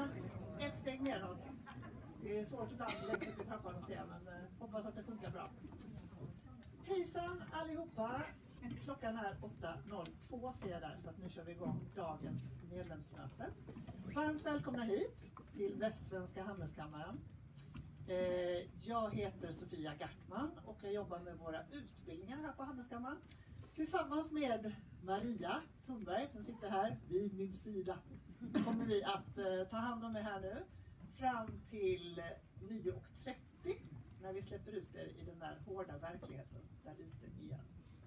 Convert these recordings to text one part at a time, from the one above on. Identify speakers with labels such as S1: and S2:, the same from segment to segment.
S1: ett steg neråt. Det är svårt ibland längst upp i trappan att se, men hoppas att det funkar bra. Hejsan allihopa! Klockan är 8.02 ser jag där, så att nu kör vi igång dagens medlemsmöte. Varmt välkomna hit till Västsvenska handelskammaren. Jag heter Sofia Gartman och jag jobbar med våra utbildningar här på handelskammaren. Tillsammans med Maria Thunberg som sitter här vid min sida kommer vi att ta hand om er här nu fram till 9.30 när vi släpper ut er i den där hårda verkligheten där ute igen.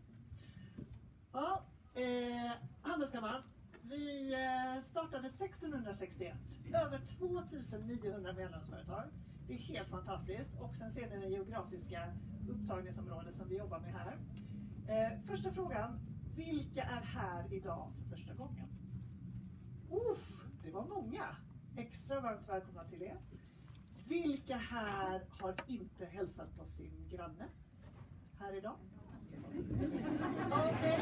S1: Ja, handelskammaren. Vi startade 1661, över 2900 medlemsföretag. Det är helt fantastiskt. Och sen ser ni det geografiska upptagningsområdet som vi jobbar med här. Första frågan, vilka är här idag för första gången? Det var många. Extra varmt välkomna till er. Vilka här har inte hälsat på sin granne här idag? Okej.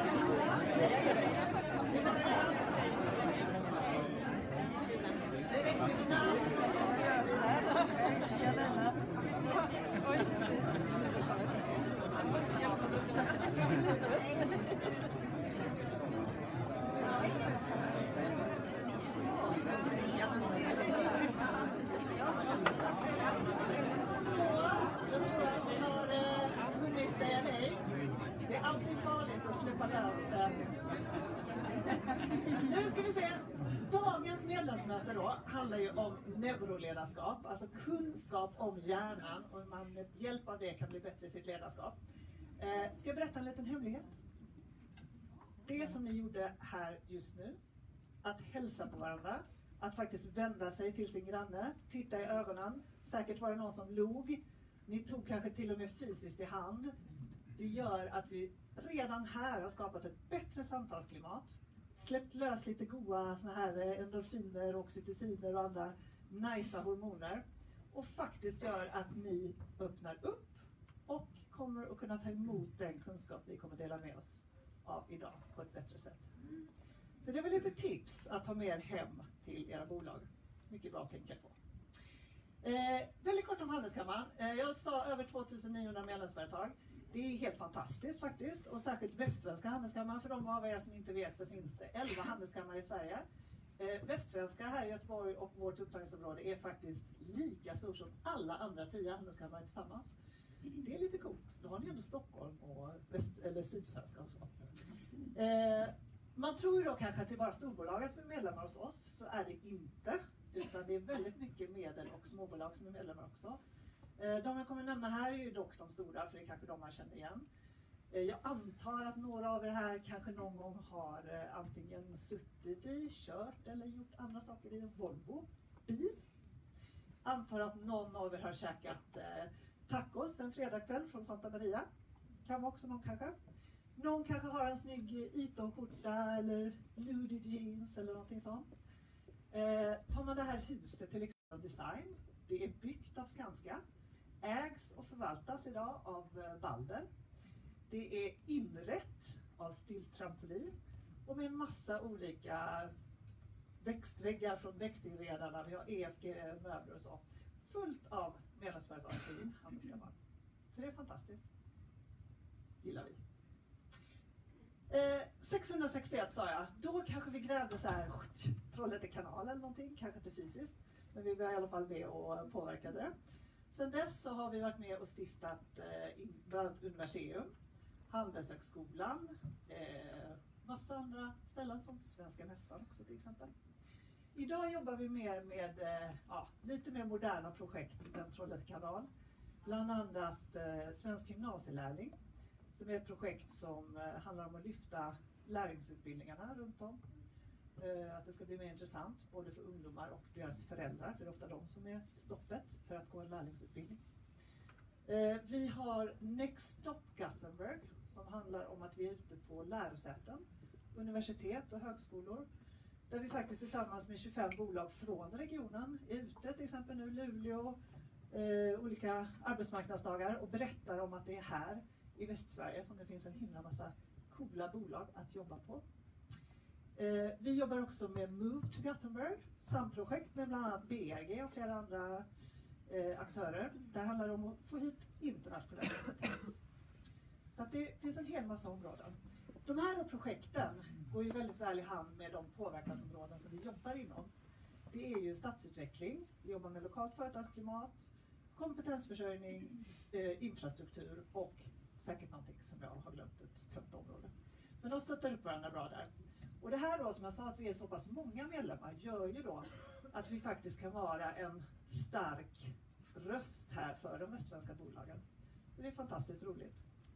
S1: Jag tror att vi har hunnit säga hej. Det är alltid farligt att släppa lös. Nu ska vi se. Dagens medlemsmöte då handlar ju om neuroledarskap, alltså kunskap om hjärnan och hur man med hjälp av det kan bli bättre i sitt ledarskap. Ska jag berätta en liten hemlighet? Det som ni gjorde här just nu, att hälsa på varandra, att faktiskt vända sig till sin granne, titta i ögonen, säkert var det någon som log, ni tog kanske till och med fysiskt i hand. Det gör att vi redan här har skapat ett bättre samtalsklimat, släppt lös lite goda såna här endorfiner, oxytociner och andra nice hormoner och faktiskt gör att ni öppnar upp och kommer att kunna ta emot den kunskap vi kommer dela med oss av idag på ett bättre sätt. Så det är väl lite tips att ta med er hem till era bolag. Mycket bra att tänka på. Väldigt kort om handelskammaren. Jag sa över 2900 medlemsföretag. Det är helt fantastiskt faktiskt. Och särskilt Västsvenska handelskammaren. För de av er som inte vet så finns det 11 handelskammare i Sverige. Västsvenska här i Göteborg och vårt upptagningsområde är faktiskt lika stort som alla andra 10 handelskammare tillsammans. Det är lite coolt. Då har ni ändå Stockholm och eller Sydsvenska och så. Man tror ju då kanske att det är bara storbolagen som är medlemmar hos oss. Så är det inte. Utan det är väldigt mycket medel- och småbolag som är medlemmar också. De jag kommer nämna här är ju dock de stora, för det är kanske de man känner igen. Jag antar att några av er här kanske någon gång har antingen suttit i, kört eller gjort andra saker i en Volvo bil. Antar att någon av er har käkat tacos en fredagkväll från Santa Maria. Kan vara också någon kanske. Någon kanske har en snygg Eton-skjorta eller nudie jeans eller någonting sånt. Tar man det här huset till exempel design, det är byggt av Skanska, ägs och förvaltas idag av Balder. Det är inrett av Still-Trampolin och med en massa olika växtväggar från växtinredarna. Vi har EFG-möbler och så. Fullt av medlemsföretag i handelskammaren. Så det är fantastiskt. Gillar vi. 661 sa jag, då kanske vi grävde så här Trollhätte kanal eller någonting, kanske inte fysiskt, men vi var i alla fall med och påverkade det. Sen dess så har vi varit med och stiftat bland annat Universium, Handelshögskolan, massa andra ställen som Svenska mässan också till exempel. Idag jobbar vi mer med lite mer moderna projekt än Trollhätte kanal, bland annat Svensk gymnasielärling. Som är ett projekt som handlar om att lyfta lärlingsutbildningarna runt om. Att det ska bli mer intressant både för ungdomar och deras föräldrar. För det är ofta de som är stoppet för att gå en lärlingsutbildning. Vi har Next Stop Gothenburg som handlar om att vi är ute på lärosäten, universitet och högskolor. Där vi faktiskt tillsammans med 25 bolag från regionen är ute, till exempel nu Luleå, olika arbetsmarknadsdagar och berättar om att det är här i Västsverige som det finns en himla massa coola bolag att jobba på. Vi jobbar också med Move to Gothenburg, samprojekt med bland annat BRG och flera andra aktörer. Där handlar det om att få hit internationella kompetens. Så att det finns en hel massa områden. De här projekten går ju väldigt väl i hand med de påverkansområden som vi jobbar inom. Det är ju stadsutveckling, vi jobbar med lokalt företagsklimat, kompetensförsörjning, infrastruktur och säkert någonting som jag har glömt, ett femte område. Men de stöttar upp varandra bra där. Och det här då, som jag sa, att vi är så pass många medlemmar, gör ju då att vi faktiskt kan vara en stark röst här för de västsvenska bolagen. Så det är fantastiskt roligt.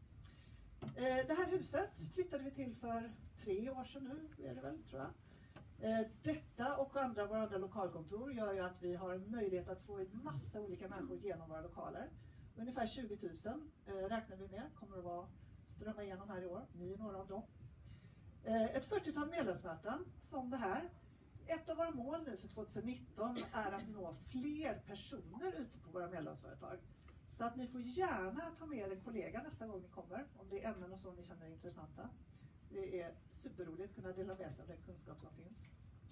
S1: Det här huset flyttade vi till för 3 år sedan nu, är det väl, tror jag. Detta och våra andra lokalkontor gör ju att vi har en möjlighet att få en massa olika människor genom våra lokaler. Ungefär 20 000 räknar vi med kommer att vara strömma igenom här i år. Ni är några av dem. Ett 40-tal medlemsmöten som det här. Ett av våra mål nu för 2019 är att nå fler personer ute på våra medlemsföretag. Så att ni får gärna ta med en kollega nästa gång ni kommer, om det är ämnen och så ni känner är intressanta. Det är superroligt att kunna dela med sig av den kunskap som finns.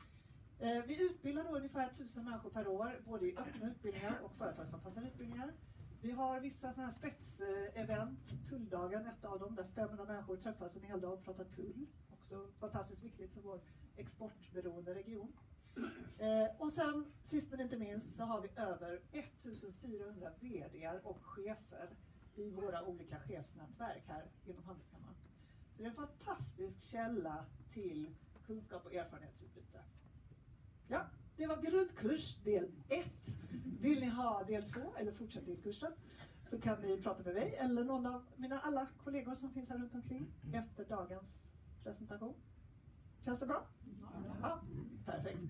S1: Vi utbildar då ungefär 1000 människor per år, både i öppna utbildningar och företagsanpassade utbildningar. Vi har vissa sådana här spetsevent, tulldagen, ett av dem, där 500 människor träffas en hel dag och pratar tull. Också fantastiskt viktigt för vår exportberoende region. Och sen, sist men inte minst, så har vi över 1400 vd:ar och chefer i våra olika chefsnätverk här inom Handelskammaren. Så det är en fantastisk källa till kunskap och erfarenhetsutbyte. Ja, det var grundkurs del 1. Vill ni ha del 2 eller fortsättningskursen så kan ni prata med mig eller någon av mina alla kollegor som finns här runt omkring efter dagens presentation. Känns det bra? Ja, perfekt.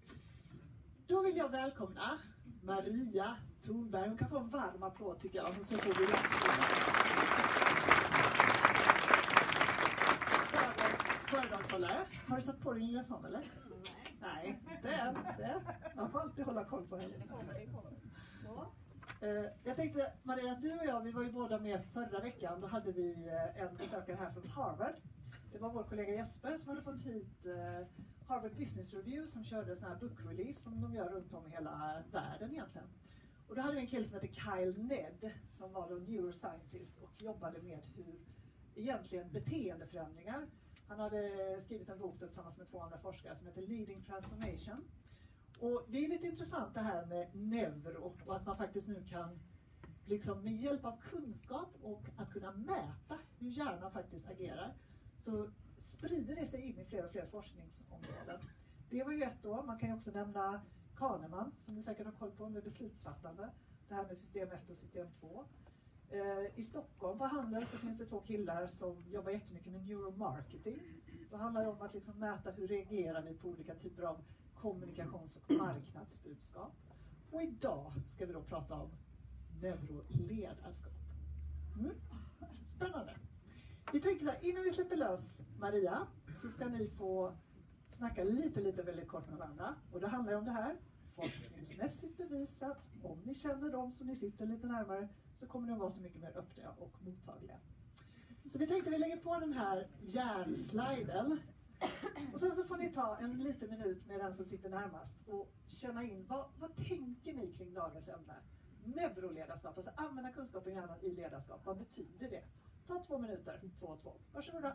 S1: Då vill jag välkomna Maria Thornberg. Hon kan få en varm applåd tycker jag. Hon ser så föredragshållare. Har du satt på din lilla sån eller? Nej, det är man får alltid hålla koll på henne. Jag tänkte, Maria, du och jag, vi var ju båda med förra veckan. Då hade vi en besökare här från Harvard. Det var vår kollega Jesper som hade fått hit Harvard Business Review som körde sån här book release som de gör runt om i hela världen egentligen. Och då hade vi en kille som heter Kyle Ned som var då neuroscientist och jobbade med hur egentligen beteendeförändringar. Han hade skrivit en bok tillsammans med 2 andra forskare som heter Leading Transformation. Och det är lite intressant det här med neuro och att man faktiskt nu kan liksom med hjälp av kunskap och att kunna mäta hur hjärnan faktiskt agerar så sprider det sig in i fler och fler forskningsområden. Det var ju ett år. Man kan ju också nämna Kahneman som ni säkert har koll på med beslutsfattande. Det här med system 1 och system 2. I Stockholm på Handel så finns det 2 killar som jobbar jättemycket med neuromarketing. Det handlar om att liksom mäta hur reagerar vi på olika typer av kommunikations- och marknadsbudskap. Och idag ska vi då prata om neuroledarskap. Spännande. Vi tänkte så här, innan vi släpper lös Maria så ska ni få snacka lite väldigt kort med varandra. Och det handlar om det här, forskningsmässigt bevisat. Om ni känner dem så ni sitter lite närmare så kommer de vara så mycket mer öppna och mottagliga. Så vi tänkte vi lägger på den här hjärnsliden. Och sen så får ni ta en liten minut med den som sitter närmast och känna in vad tänker ni kring dagens ämne? Neuroledarskap, alltså använda kunskapen i hjärnan i ledarskap. Vad betyder det? Ta 2 minuter, 2 och 2. Varsågoda.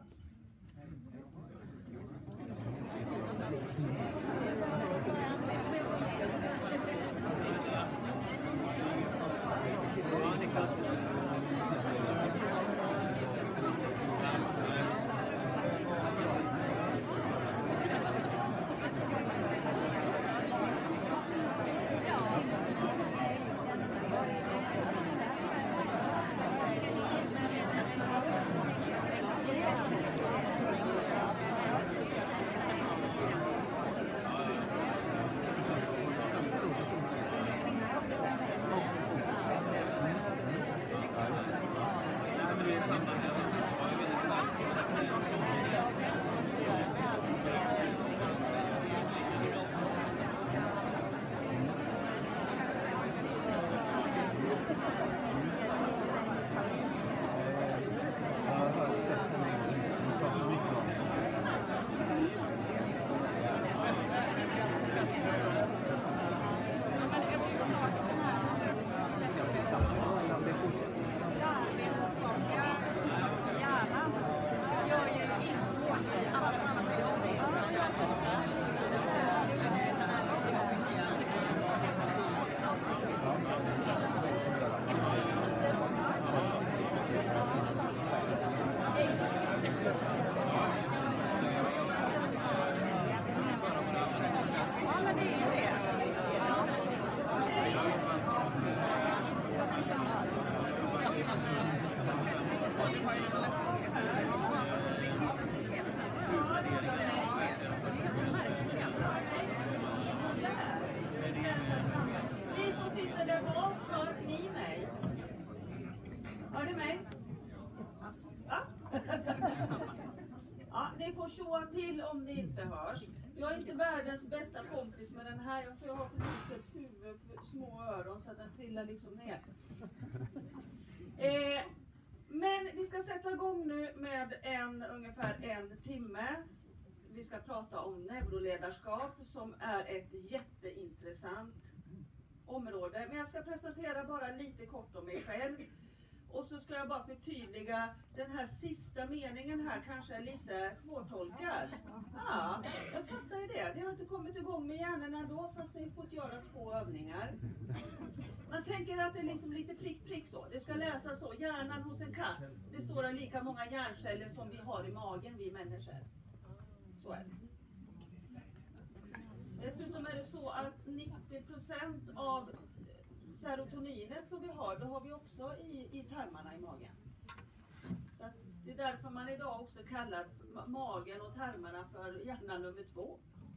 S2: slå till om det inte hörs. Jag är inte världens bästa kompis med den här. Jag har för litet huvud, för små öron så att den trillar liksom ner. Men vi ska sätta igång nu med ungefär en timme. Vi ska prata om neuroledarskap som är ett jätteintressant område. Men jag ska presentera bara lite kort om mig själv. Och så ska jag bara förtydliga, den här sista meningen här kanske är lite svårtolkad. Ja, jag fattar ju det. Det har inte kommit igång med hjärnorna då, fast ni har fått göra 2 övningar. Man tänker att det är liksom lite prick så. Det ska läsas så. Hjärnan hos en katt. Det står lika många hjärnceller som vi har i magen, vi människor. Så är det. Dessutom är det så att 90% av serotoninet som vi har, det har vi också i tarmarna i magen. Så att det är därför man idag också kallar magen och tarmarna för hjärna nummer 2.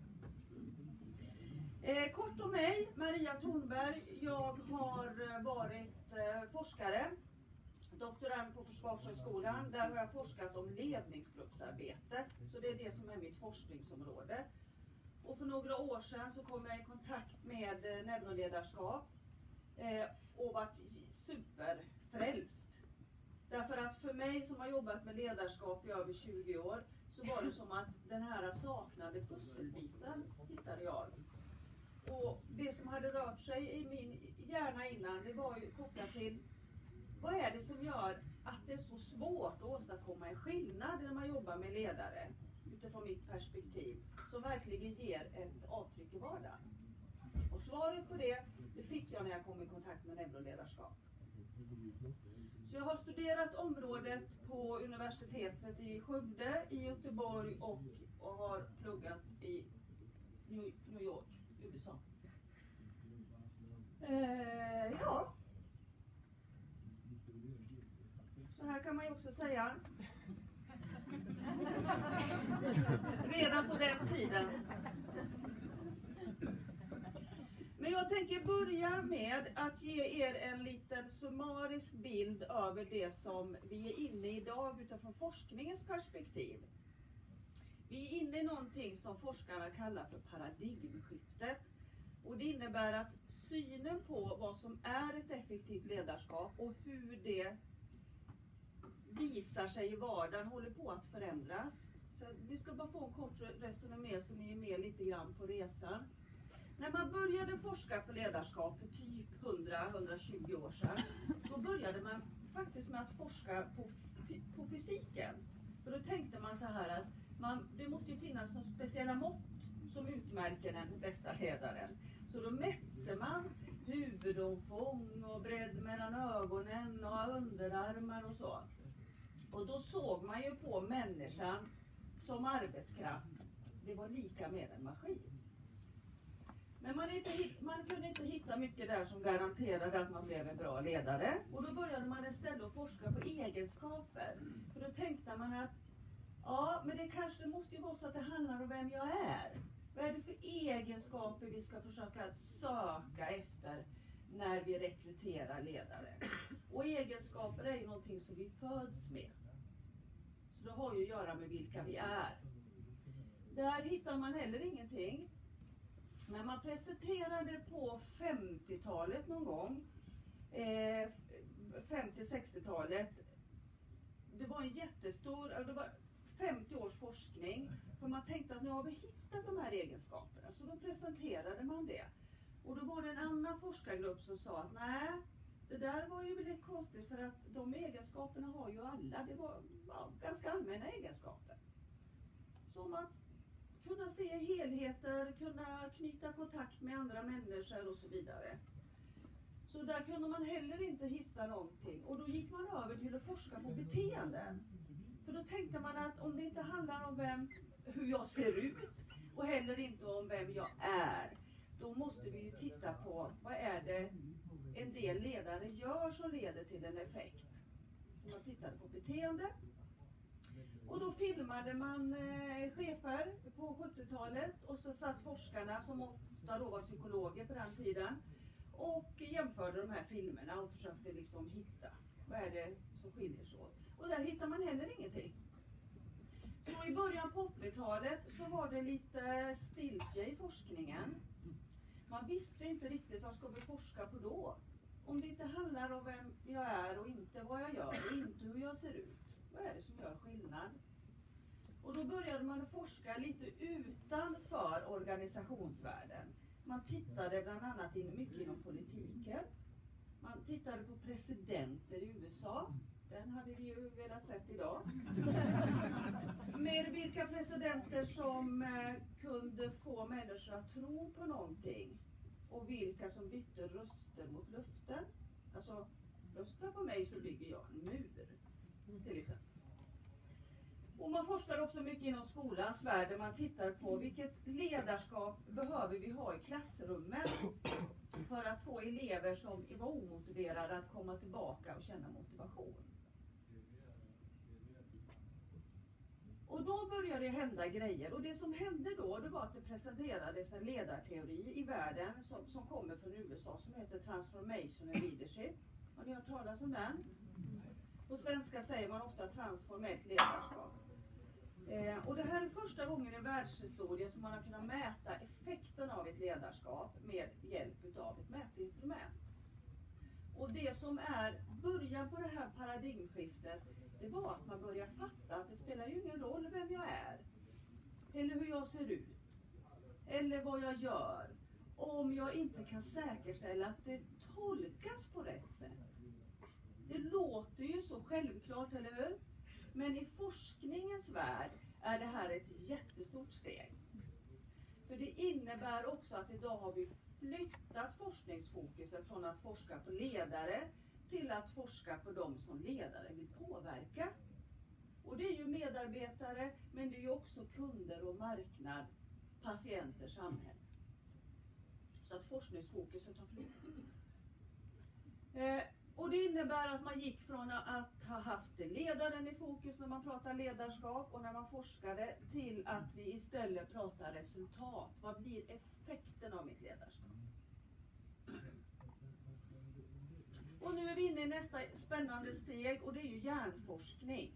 S2: Kort om mig, Maria Thornberg. Jag har varit forskare, doktorand på Försvarshögskolan. Där har jag forskat om ledningsgruppsarbete. Så det är det som är mitt forskningsområde. Och för några år sedan så kom jag i kontakt med neuroledarskap och varit superfrälst. Därför att för mig som har jobbat med ledarskap i över 20 år så var det som att den här saknade pusselbiten hittade jag. Och det som hade rört sig i min hjärna innan, det var ju kopplat till vad är det som gör att det är så svårt att åstadkomma en skillnad när man jobbar med ledare utifrån mitt perspektiv som verkligen ger ett avtryck i vardagen. Och svaret på det fick jag när jag kom i kontakt med neuroledarskap. Så jag har studerat området på universitetet i Skövde, i Göteborg och har pluggat i New York, USA. Ja. Så här kan man ju också säga. Redan på den tiden. Men jag tänker börja med att ge er en liten summarisk bild över det som vi är inne i idag utifrån forskningens perspektiv. Vi är inne i någonting som forskarna kallar för paradigmskiftet. Och det innebär att synen på vad som är ett effektivt ledarskap och hur det visar sig i vardagen håller på att förändras. Så vi ska bara få en kort resonemang så ni är med lite grann på resan. När man började forska på ledarskap för typ 100-120 år sedan, då började man faktiskt med att forska på fysiken. För då tänkte man så här att det måste ju finnas några speciella mått som utmärker den bästa ledaren. Så då mätte man huvudomfång och bredd mellan ögonen och underarmar och så. Och då såg man ju på människan som arbetskraft. Det var lika med en maskin. Men man kunde inte hitta mycket där som garanterade att man blev en bra ledare. Och då började man istället att forska på egenskaper. För då tänkte man att ja, men det måste ju vara så att det handlar om vem jag är. Vad är det för egenskaper vi ska försöka söka efter när vi rekryterar ledare? Och egenskaper är ju någonting som vi föds med. Så det har ju att göra med vilka vi är. Där hittar man heller ingenting. Men man presenterade på 50-talet någon gång, 50-60-talet, det var en jättestor, det var 50 års forskning. För man tänkte att nu har vi hittat de här egenskaperna. Så då presenterade man det. Och då var det en annan forskargrupp som sa att nej, det där var ju väldigt konstigt för att de egenskaperna har ju alla. Det var ganska allmänna egenskaper. Som att kunna se helheter, kunna knyta kontakt med andra människor och så vidare. Så där kunde man heller inte hitta någonting. Och då gick man över till att forska på beteenden. För då tänkte man att om det inte handlar om hur jag ser ut och heller inte om vem jag är, då måste vi ju titta på vad är det en del ledare gör som leder till en effekt. Så man tittade på beteende. Och då filmade man chefer på 70-talet och så satt forskarna som ofta då var psykologer på den tiden och jämförde de här filmerna och försökte liksom hitta vad är det som skiljer sig åt. Och där hittar man heller ingenting. Så i början på 80-talet så var det lite stiltje i forskningen. Man visste inte riktigt vad ska vi forska på då. Om det inte handlar om vem jag är och inte vad jag gör och inte hur jag ser ut. Vad är det som gör skillnad? Och då började man forska lite utanför organisationsvärlden. Man tittade bland annat mycket inom politiken. Man tittade på presidenter i USA. Den hade vi ju velat sett idag. Med vilka presidenter som kunde få människor att tro på någonting. Och vilka som bytte röster mot löften. Alltså, rösta på mig så bygger jag en mur. Till exempel. Och man forskar också mycket inom skolans värld där man tittar på vilket ledarskap behöver vi ha i klassrummet för att få elever som var omotiverade att komma tillbaka och känna motivation. Och då började det hända grejer och det som hände då det var att det presenterades en ledarteori i världen som kommer från USA som heter Transformational Leadership. Har ni hört talas om den? På svenska säger man ofta transformellt ledarskap. Och det här är första gången i världshistorien som man har kunnat mäta effekten av ett ledarskap med hjälp av ett mätinstrument. Och det som är början på det här paradigmskiftet det var att man börjar fatta att det spelar ju ingen roll vem jag är. Eller hur jag ser ut. Eller vad jag gör. Om jag inte kan säkerställa att det tolkas på rätt sätt. Det låter ju så självklart, eller hur? Men i forskningens värld är det här ett jättestort steg. För det innebär också att idag har vi flyttat forskningsfokuset från att forska på ledare till att forska på de som ledare vill påverka. Och det är ju medarbetare, men det är ju också kunder och marknad, patienter, samhälle. Så att forskningsfokuset har flyttat. Och det innebär att man gick från att ha haft ledaren i fokus när man pratar ledarskap och när man forskade till att vi istället pratar resultat. Vad blir effekten av mitt ledarskap? Och nu är vi inne i nästa spännande steg och det är ju hjärnforskning.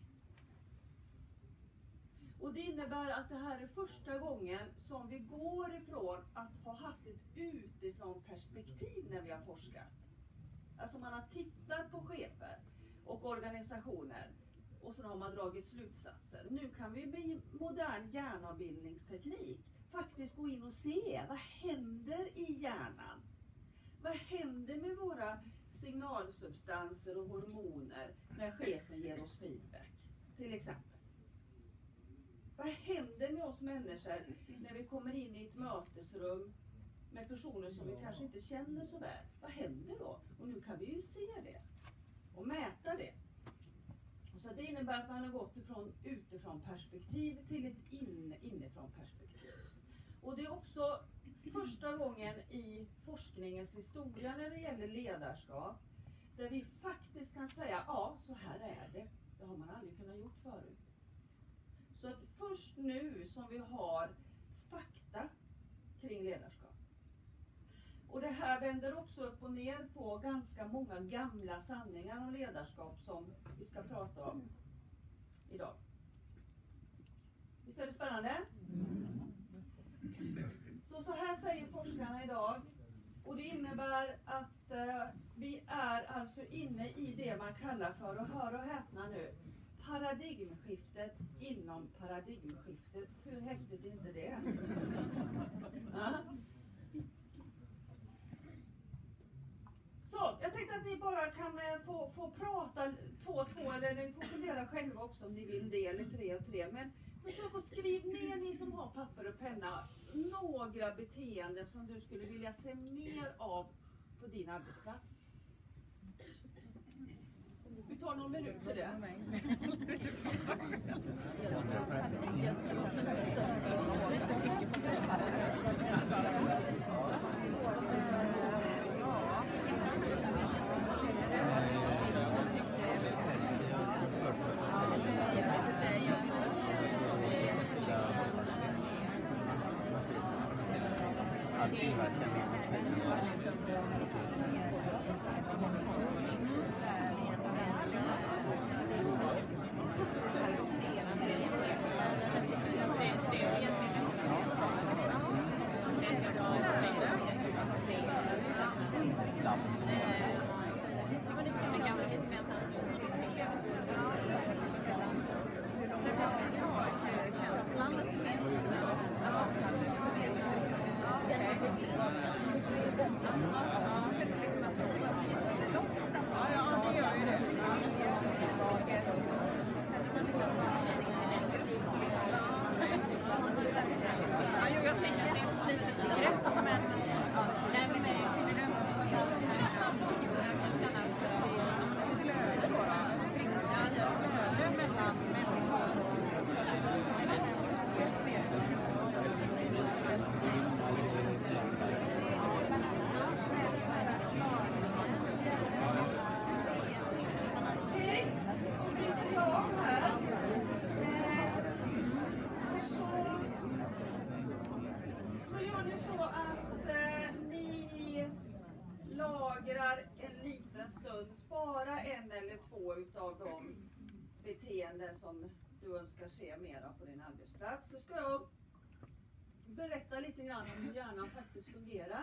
S2: Och det innebär att det här är första gången som vi går ifrån att ha haft ett utifrån perspektiv när vi har forskat. Alltså man har tittat på chefer och organisationer och så har man dragit slutsatser. Nu kan vi med modern hjärnavbildningsteknik faktiskt gå in och se vad händer i hjärnan. Vad händer med våra signalsubstanser och hormoner när chefen ger oss feedback, till exempel. Vad händer med oss människor när vi kommer in i ett mötesrum med personer som vi kanske inte känner så väl? Vad händer då? Och nu kan vi ju se det och mäta det. Och så det innebär att man har gått ifrån utifrån perspektiv till ett inifrån perspektiv. Och det är också första gången i forskningens historia när det gäller ledarskap där vi faktiskt kan säga ja, så här är det. Det har man aldrig kunnat gjort förut. Så att först nu som vi har fakta kring ledarskap. Och det här vänder också upp och ner på ganska många gamla sanningar om ledarskap som vi ska prata om idag. Visst är det spännande? Så här säger forskarna idag. Och det innebär att vi är alltså inne i det man kallar för, och hör och häpna nu, paradigmskiftet inom paradigmskiftet. Hur häftigt är inte det? Ja. Så, jag tänkte att ni bara kan få prata 2 och 2, eller ni får fundera själva också om ni vill det, eller 3 och 3. Men försök att skriva ner, ni som har papper och penna, några beteenden som du skulle vilja se mer av på din arbetsplats. Vi tar någon minut för det. stund spara en eller två utav de beteenden som du önskar se mer av på din arbetsplats, så ska jag berätta lite grann om hur hjärnan faktiskt fungerar.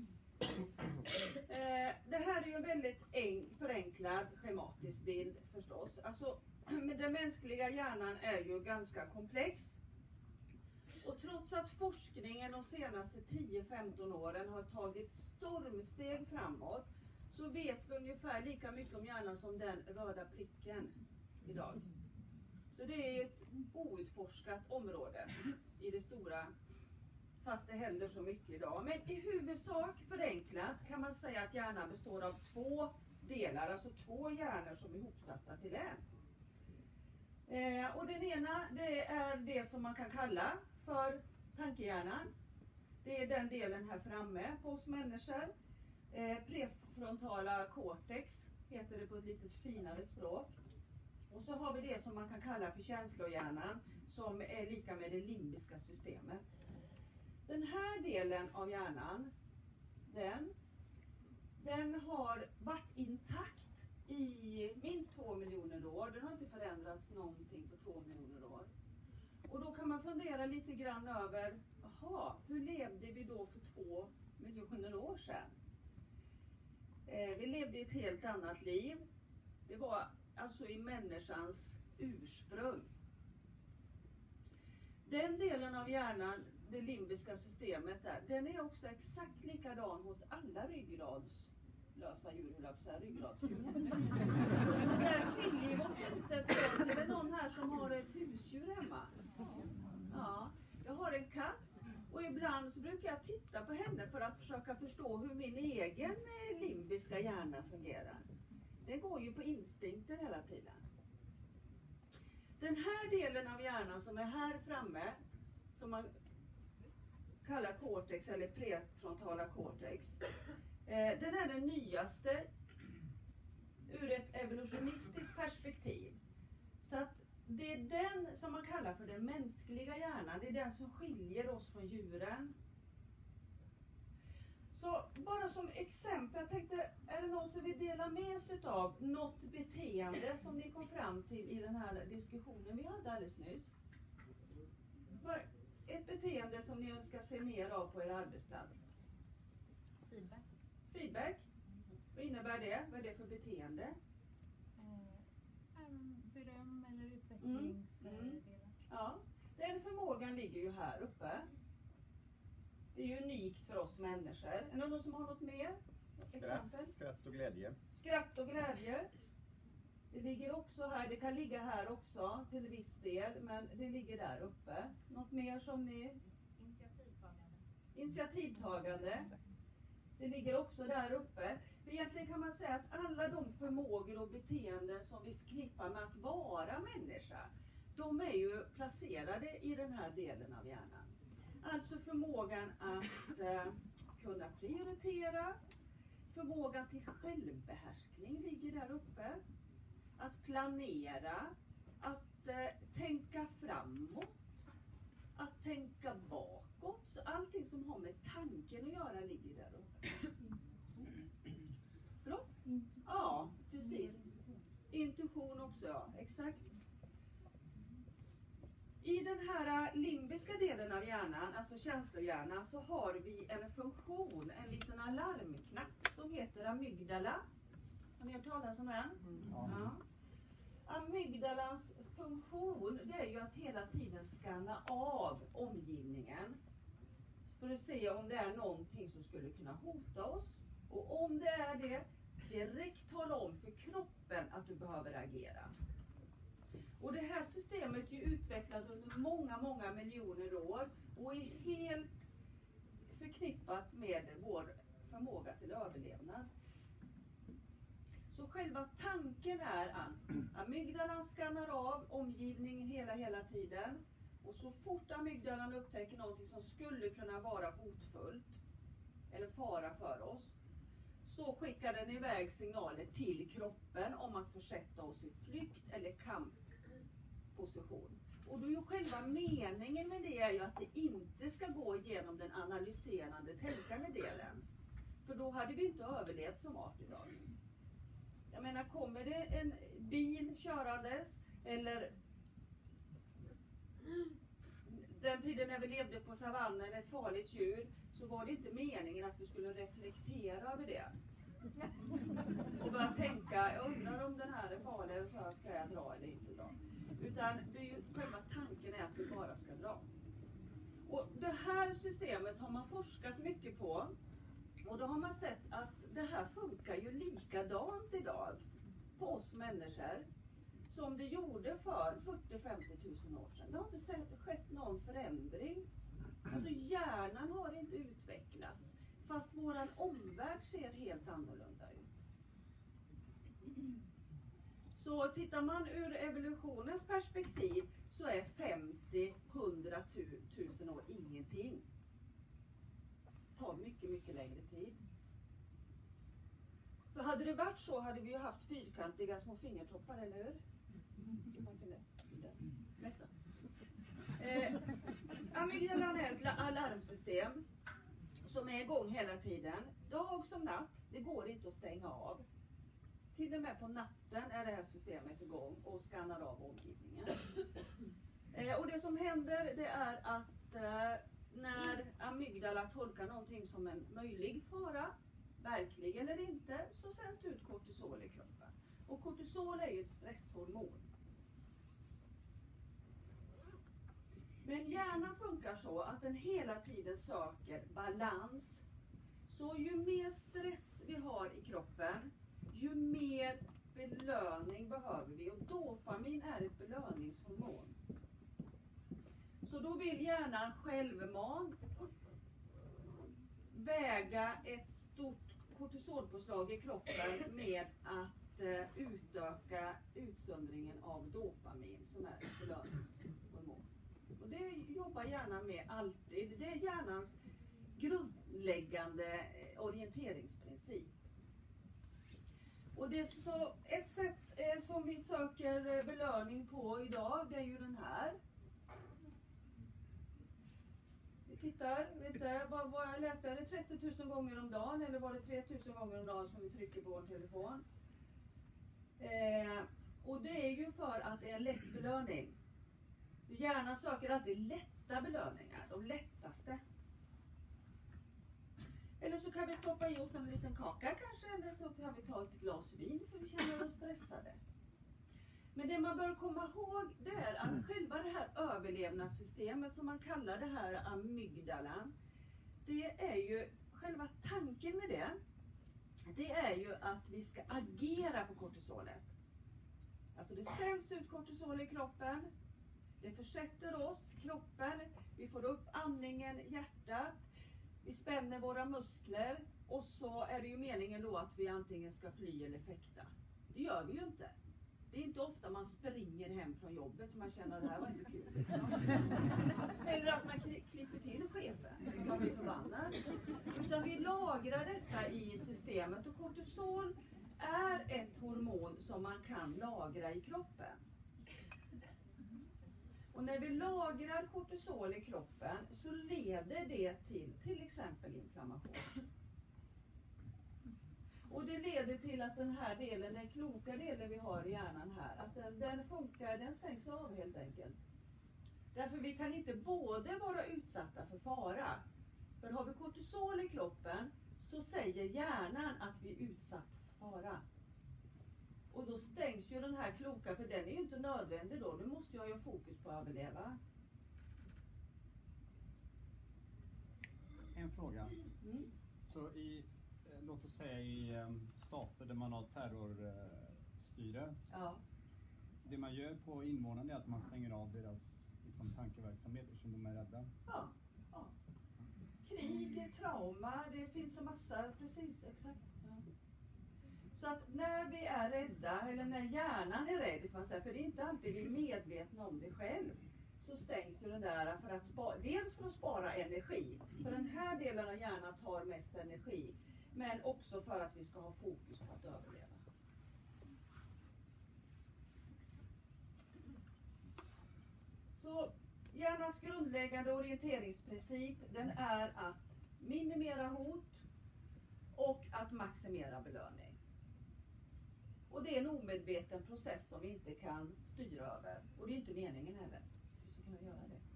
S2: Det här är ju en väldigt förenklad schematisk bild förstås. Alltså, den mänskliga hjärnan är ju ganska komplex. Och trots att forskningen de senaste 10-15 åren har tagit stormsteg framåt, så vet vi ungefär lika mycket om hjärnan som den röda pricken idag. Så det är ett outforskat område i det stora, fast det händer så mycket idag. Men i huvudsak förenklat kan man säga att hjärnan består av två delar, alltså två hjärnor som är ihopsatta till en. Och den ena, det är det som man kan kalla för tankehjärnan. Det är den delen här framme på oss människor. Prefrontala cortex heter det på ett lite finare språk. Och så har vi det som man kan kalla för känslohjärnan, som är lika med det limbiska systemet. Den här delen av hjärnan, den har varit intakt i minst 2 miljoner år. Den har inte förändrats någonting på 2 miljoner år. Och då kan man fundera lite grann över, hur levde vi då för 2 miljoner år sedan? Vi levde i ett helt annat liv. Det var alltså i människans ursprung. Den delen av hjärnan, det limbiska systemet där, den är också exakt likadan hos alla ryggradslösa djur, ryggradsdjur. Där skiljer vi oss inte från, är det någon här som har ett husdjur hemma? Ja, jag har en katt. Och ibland så brukar jag titta på henne för att försöka förstå hur min egen limbiska hjärna fungerar. Det går ju på instinkter hela tiden. Den här delen av hjärnan som är här framme, som man kallar cortex eller prefrontala cortex, den är den nyaste ur ett evolutionistiskt perspektiv. Så att det är den som man kallar för den mänskliga hjärnan. Det är den som skiljer oss från djuren. Så bara som exempel, jag tänkte, är det någon som vill dela med sig av något beteende som ni kom fram till i den här diskussionen vi hade alldeles nyss? Ett beteende som ni önskar se mer av på er arbetsplats?
S3: Feedback.
S2: Feedback? Vad innebär det? Vad är det för beteende?
S3: Beröm eller utvecklingsdelar.
S2: Ja, den förmågan ligger ju här uppe. Det är ju unikt för oss människor. Är det någon som har något mer? Exempel?
S4: Skratt och glädje.
S2: Skratt och glädje. Det ligger också här, det kan ligga här också till viss del, men det ligger där uppe. Något mer som ni?
S3: Initiativtagande.
S2: Initiativtagande. Det ligger också där uppe. För egentligen kan man säga att alla de förmågor och beteenden som vi förknippar med att vara människa, de är ju placerade i den här delen av hjärnan. Alltså förmågan att kunna prioritera, förmågan till självbehärskning ligger där uppe. Att planera, att tänka framåt, att tänka bakåt. Så allting som har med tanken att göra ligger där uppe. Förlåt? Ja, precis. Intuition också, ja. Exakt. I den här limbiska delen av hjärnan, alltså känslohjärnan, så har vi en funktion, en liten alarmknapp som heter amygdala. Har ni hört talas om den? Ja. Amygdalans funktion, det är ju att hela tiden skanna av omgivningen för att se om det är någonting som skulle kunna hota oss. Och om det är det, direkt tala om för kroppen att du behöver agera. Och det här systemet är utvecklat under många miljoner år och är helt förknippat med vår förmåga till överlevnad. Så själva tanken är att amygdalan skannar av omgivningen hela tiden. Och så fort amygdalan upptäcker någonting som skulle kunna vara hotfullt eller fara för oss, så skickar den iväg signaler till kroppen om att försätta oss i flykt eller kampposition. Och då är ju själva meningen med det är ju att det inte ska gå igenom den analyserande, tänkande delen. För då hade vi inte överlevt som art idag. Jag menar, kommer det en bil körandes eller den tiden när vi levde på savannen, ett farligt djur, så var det inte meningen att vi skulle reflektera över det. Och börja tänka, jag undrar om den här är farlig, för ska jag dra eller inte dra? Utan det är ju, själva tanken är att vi bara ska dra. Och det här systemet har man forskat mycket på. Och då har man sett att det här funkar ju likadant idag på oss människor som det gjorde för 40-50 000 år sedan. Det har inte skett någon förändring. Alltså hjärnan har inte utvecklats, fast våran omvärld ser helt annorlunda ut. Så tittar man ur evolutionens perspektiv så är 50-100 000 år ingenting. Det tar mycket, mycket längre tid. För hade det varit så hade vi ju haft fyrkantiga små fingertoppar, eller hur? Man kunde nästan. Amygdalan är ett alarmsystem som är igång hela tiden. Dag som natt, det går inte att stänga av. Till och med på natten är det här systemet igång och skannar av omgivningen. Och det som händer, det är att när amygdala tolkar någonting som en möjlig fara, verklig eller inte, så sänds det ut kortisol i kroppen. Och kortisol är ju ett stresshormon. Men hjärnan funkar så att den hela tiden söker balans. Så ju mer stress vi har i kroppen, ju mer belöning behöver vi. Och dopamin är ett belöningshormon. Så då vill hjärnan självmant väga ett stort kortisolpåslag i kroppen med att utöka utsöndringen av dopamin som är ett belöningshormon. Och det jobbar hjärnan med alltid. Det är hjärnans grundläggande orienteringsprincip. Och det är så, ett sätt som vi söker belöning på idag, det är ju den här. Vi tittar, vet du, vad jag läste, är det 30 000 gånger om dagen eller var det 3 000 gånger om dagen som vi trycker på vår telefon? Och det är ju för att det är en lätt belöning. Så hjärnan söker alltid lätta belöningar, de lättaste. Eller så kan vi stoppa i oss en liten kaka kanske, eller så kan vi ta ett glas vin för vi känner oss stressade. Men det man bör komma ihåg, det är att själva det här överlevnadssystemet som man kallar det här amygdalan, det är ju själva tanken med det. Det är ju att vi ska agera på kortisolet. Alltså det sänds ut kortisol i kroppen. Det försätter oss, kroppen, vi får upp andningen, hjärtat, vi spänner våra muskler och så är det ju meningen då att vi antingen ska fly eller fäkta. Det gör vi ju inte. Det är inte ofta man springer hem från jobbet för man känner att det här var inte kul. Liksom. Eller att man klipper till chefen, man blir förbannad. Utan vi lagrar detta i systemet och kortisol är ett hormon som man kan lagra i kroppen. Och när vi lagrar kortisol i kroppen så leder det till exempel inflammation. Och det leder till att den här delen, den kloka delen vi har i hjärnan här, att den stängs av helt enkelt. Därför vi kan inte både vara utsatta för fara. För har vi kortisol i kroppen så säger hjärnan att vi är utsatt för fara. Och då stängs ju den här kloka, för den är ju inte nödvändig då. Nu måste jag ju ha fokus på att överleva.
S4: En fråga. Så låt oss säga i stater där man har terrorstyre.
S2: Ja.
S4: Det man gör på invånarna är att man stänger av deras tankeverksamhet eftersom de är rädda.
S2: Ja. Krig, trauma, det finns en massa, precis, exakt. Ja. Så att när vi är rädda, eller när hjärnan är rädd, för det är inte alltid vi är medvetna om det själv, så stängs ju den där för att dels för att spara energi, för den här delen av hjärnan tar mest energi, men också för att vi ska ha fokus på att överleva. Så hjärnans grundläggande orienteringsprincip, den är att minimera hot och att maximera belöning. Och det är en omedveten process som vi inte kan styra över. Och det är inte meningen heller. Vi ska kunna göra det.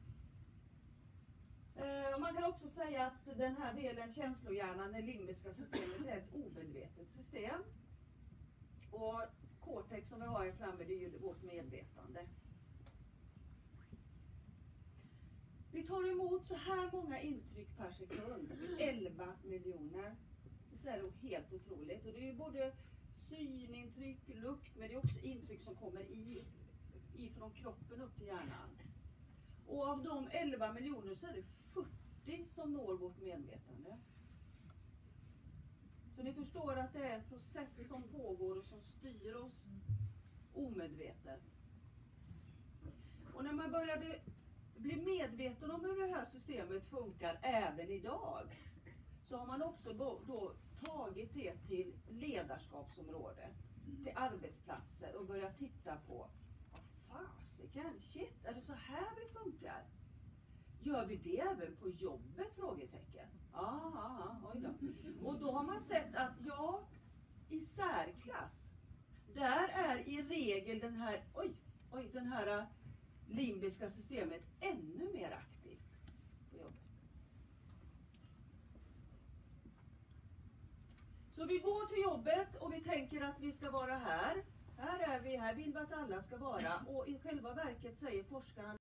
S2: Man kan också säga att den här delen, känslohjärnan, det limbiska systemet, är ett omedvetet system. Och cortex som vi har här framme, det är ju vårt medvetande. Vi tar emot så här många intryck per sekund, 11 miljoner. Det är helt otroligt. Och det är ju både synintryck, lukt, men det är också intryck som kommer ifrån kroppen upp till hjärnan. Och av de 11 miljoner så är det 40 som når vårt medvetande. Så ni förstår att det är en process som pågår och som styr oss omedvetet. Och när man började bli medveten om hur det här systemet funkar även idag, så har man också då tagit det till ledarskapsområde, till arbetsplatser och börjat titta på, fasiken, shit, är det så här vi funkar? Gör vi det även på jobbet? Frågetecken. Oj då. Och då har man sett att i särklass, där är i regel den här limbiska systemet ännu mer aktivt på jobbet. Så vi går till jobbet och vi tänker att vi ska vara här. Här är vi, här vill vi att alla ska vara. Och i själva verket säger forskarna,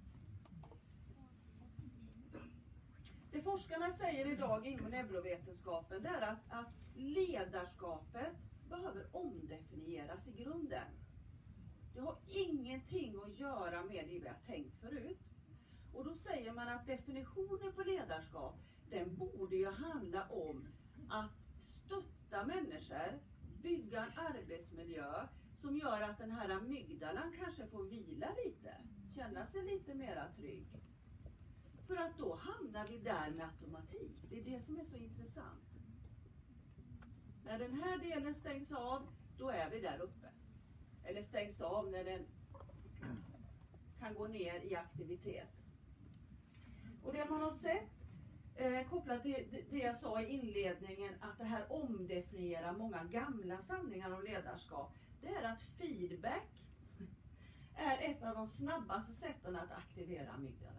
S2: det forskarna säger idag inom neurovetenskapen, det är att ledarskapet behöver omdefinieras i grunden. Det har ingenting att göra med det vi har tänkt förut. Och då säger man att definitionen på ledarskap, den borde ju handla om att stötta människor, bygga en arbetsmiljö som gör att den här amygdalan kanske får vila lite, känna sig lite mera trygg. För att då hamnar vi där med automatik. Det är det som är så intressant. När den här delen stängs av, då är vi där uppe. Eller stängs av när den kan gå ner i aktivitet. Och det man har sett, kopplat till det jag sa i inledningen, att det här omdefinierar många gamla sanningar om ledarskap, det är att feedback är ett av de snabbaste sätten att aktivera amygdalan.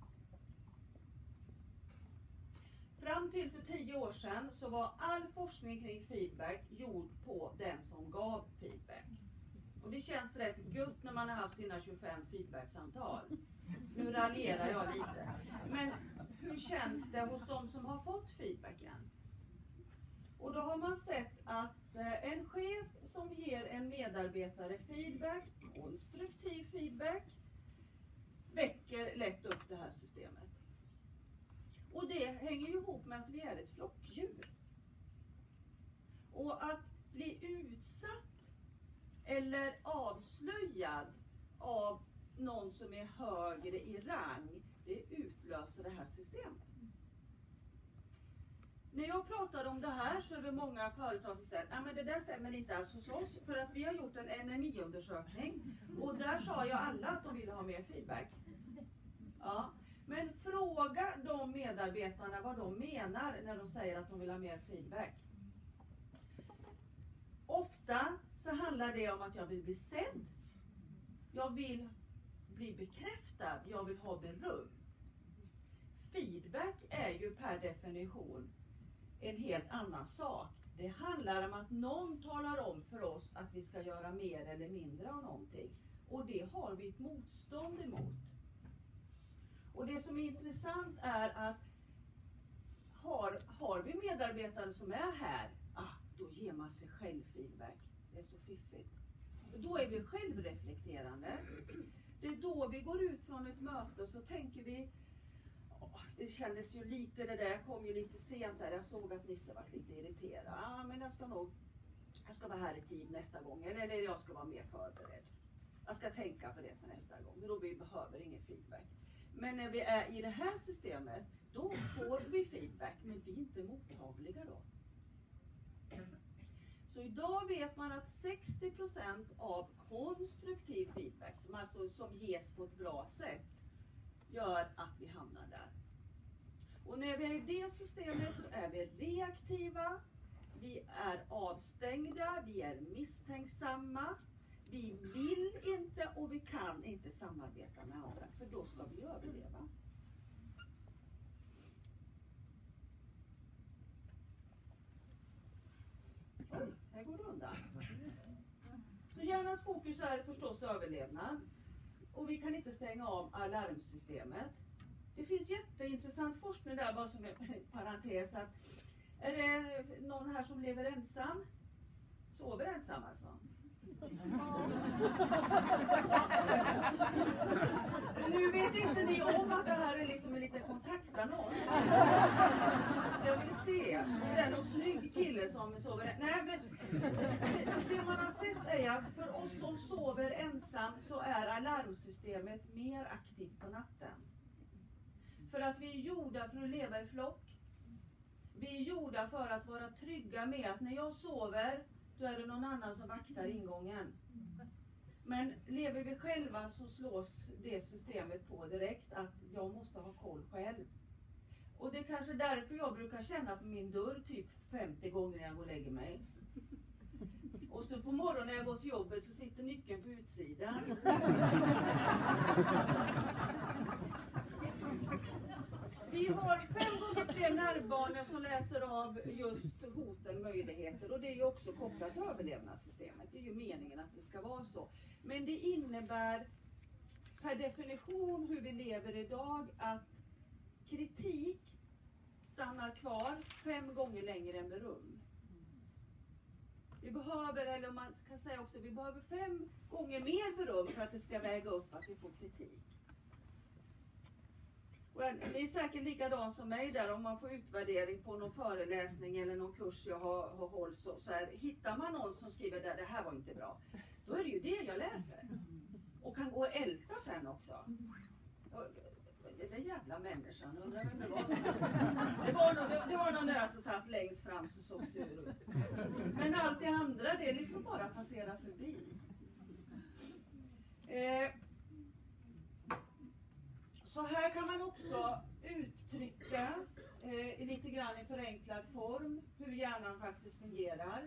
S2: Fram till för 10 år sedan så var all forskning kring feedback gjord på den som gav feedback. Och det känns rätt gött när man har haft sina 25 feedbacksamtal. Nu raljerar jag lite. Men hur känns det hos de som har fått feedbacken? Och då har man sett att en chef som ger en medarbetare feedback, konstruktiv feedback, väcker lätt upp det här systemet. Och det hänger ju ihop med att vi är ett flockdjur. Och att bli utsatt eller avslöjad av någon som är högre i rang, det utlöser det här systemet. När jag pratar om det här så är det många företag som säger att det där stämmer inte alls hos oss, för att vi har gjort en NMI-undersökning och där sa jag alla att de ville ha mer feedback. Ja. Men fråga de medarbetarna vad de menar när de säger att de vill ha mer feedback. Ofta så handlar det om att jag vill bli sedd. Jag vill bli bekräftad. Jag vill ha beröm. Feedback är ju per definition en helt annan sak. Det handlar om att någon talar om för oss att vi ska göra mer eller mindre av någonting. Och det har vi ett motstånd emot. Och det som är intressant är att har vi medarbetare som är här, då ger man sig själv feedback. Det är så fiffigt. Då är vi självreflekterande. Det är då vi går ut från ett möte så tänker vi, det kändes ju lite det där, jag kom ju lite sent där, jag såg att Nisse var lite irriterad. Men jag ska vara här i tid nästa gång, eller jag ska vara mer förberedd. Jag ska tänka på det för nästa gång, då vi behöver ingen feedback. Men när vi är i det här systemet, då får vi feedback, men vi är inte mottagliga då. Så idag vet man att 60% av konstruktiv feedback, som ges på ett bra sätt, gör att vi hamnar där. Och när vi är i det systemet så är vi reaktiva, Vi är avstängda, vi är misstänksamma, vi vill inte och vi kan inte samarbeta med andra, för då ska vi överleva. Oj, här går det undan. Så hjärnans fokus är förstås överlevnad. Och vi kan inte stänga av alarmsystemet. Det finns jätteintressant forskning där, bara som en parentes. Att är det någon här som lever ensam? Sover ensam alltså? Nu vet inte ni om att det här är liksom en liten kontaktannons. Så jag vill se. Det är någon snygg kille som sover. Nej, men det man har sett är att för oss som sover ensam så är alarmsystemet mer aktivt på natten. För att vi är gjorda för att leva i flock. Vi är gjorda för att vara trygga med att när jag sover, då är det någon annan som vaktar ingången. Men lever vi själva så slås det systemet på direkt att jag måste ha koll själv. Och det är kanske därför jag brukar känna på min dörr typ 50 gånger när jag går och lägger mig. Och så på morgonen när jag går till jobbet så sitter nyckeln på utsidan. Vi har 5 gånger fler nervbanor som läser av just hoten, möjligheter, och det är ju också kopplat till överlevnadssystemet. Det är ju meningen att det ska vara så. Men det innebär per definition hur vi lever idag att kritik stannar kvar 5 gånger längre än beröm. Vi behöver, eller man kan säga också, vi behöver 5 gånger mer beröm för att det ska väga upp att vi får kritik. Och det är säkert likadant som mig där, om man får utvärdering på någon föreläsning eller någon kurs jag har hållit, så här, hittar man någon som skriver där det här var inte bra, då är det ju det jag läser. Och kan gå och älta sen också. Den jävla människan, undrar vem det var. Det var någon där som satt längst fram som såg sur ut. Men allt det andra, det är liksom bara att passera förbi. Så här kan man också uttrycka lite grann i förenklad form hur hjärnan faktiskt fungerar.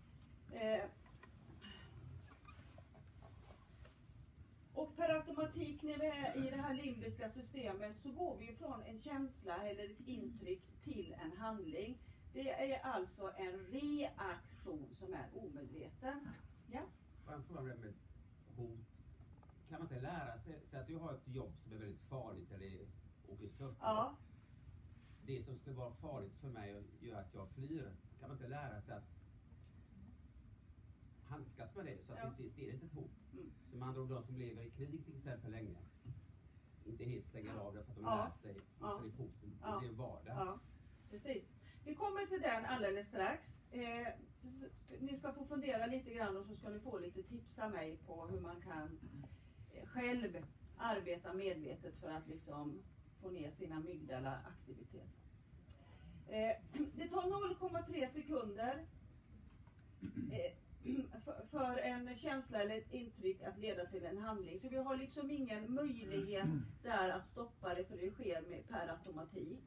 S2: Och per automatik när vi är i det här limbiska systemet så går vi ju från en känsla eller ett intryck till en handling. Det är alltså en reaktion som är omedveten. Ja?
S5: En fråga med hot. Kan man inte lära sig, så att du har ett jobb som är väldigt farligt eller åker stört?
S2: Ja.
S5: Det som skulle vara farligt för mig och gör att jag flyr, kan man inte lära sig att handskas med det så att det är inte ett hot? Som andra ord, de som lever i krig till exempel länge inte helt stänger av det för att de lär sig att det är hoten. Det är vardag.
S2: Ja, precis. Vi kommer till den alldeles strax. Ni ska få fundera lite grann och så ska ni få lite tips av mig på hur man kan själv arbeta medvetet för att liksom få ner sina amygdala-aktivitet. Det tar 0,3 sekunder för en känsla eller ett intryck att leda till en handling. Så vi har liksom ingen möjlighet där att stoppa det, för det sker per automatik.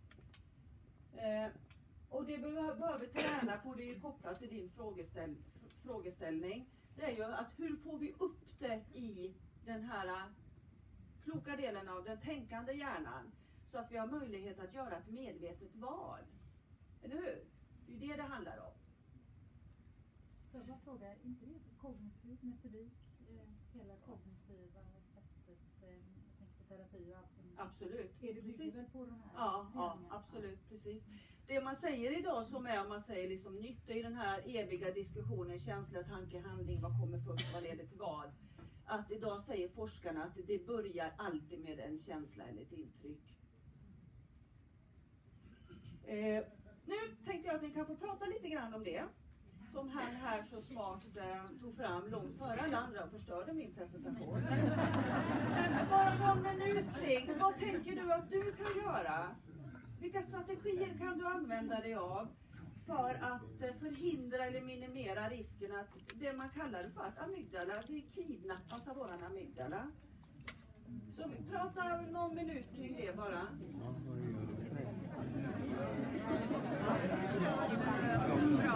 S2: Och det behöver träna på, det är kopplat till din frågeställning. Det är ju att hur får vi upp det i den här kloka delen av den tänkande hjärnan så att vi har möjlighet att göra ett medvetet val. Eller hur? Det är det handlar om.
S3: Får jag bara fråga, inte det kognitiv metodik, hela kognitiva sättet, jag tänker på terapi och allting?
S2: Absolut.
S3: Är det bygger väl på den här?
S2: Ja, absolut, precis. Det man säger idag som är, om man säger liksom nytta i den här eviga diskussionen, känsla, tanke, handling, vad kommer först, vad leder till vad? Att idag säger forskarna att det börjar alltid med en känsla eller ett intryck. Nu tänkte jag att ni kan få prata lite grann om det. Som han här så smart tog fram långt före alla andra och förstörde min presentation. Men bara en minut kring, vad tänker du att du kan göra? Vilka strategier kan du använda dig av för att förhindra eller minimera risken att det man kallar för att amygdala, vi kidnappas av våran amygdala? Så vi pratar någon minut kring det bara. Ja.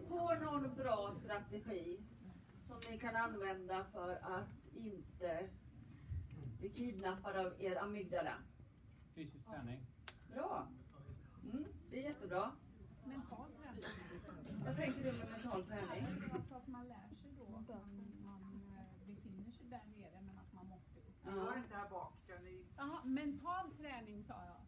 S2: på någon bra strategi som ni kan använda för att inte bli kidnappade av er amygdala?
S4: Fysisk träning.
S2: Bra. Det är jättebra.
S3: Mental träning.
S2: Vad tänker du med mental träning?
S3: Alltså att man lär sig då att man befinner sig där nere men att man måste upp.
S6: Vi har inte här bak, kan ni...
S3: Jaha, mental träning sa jag.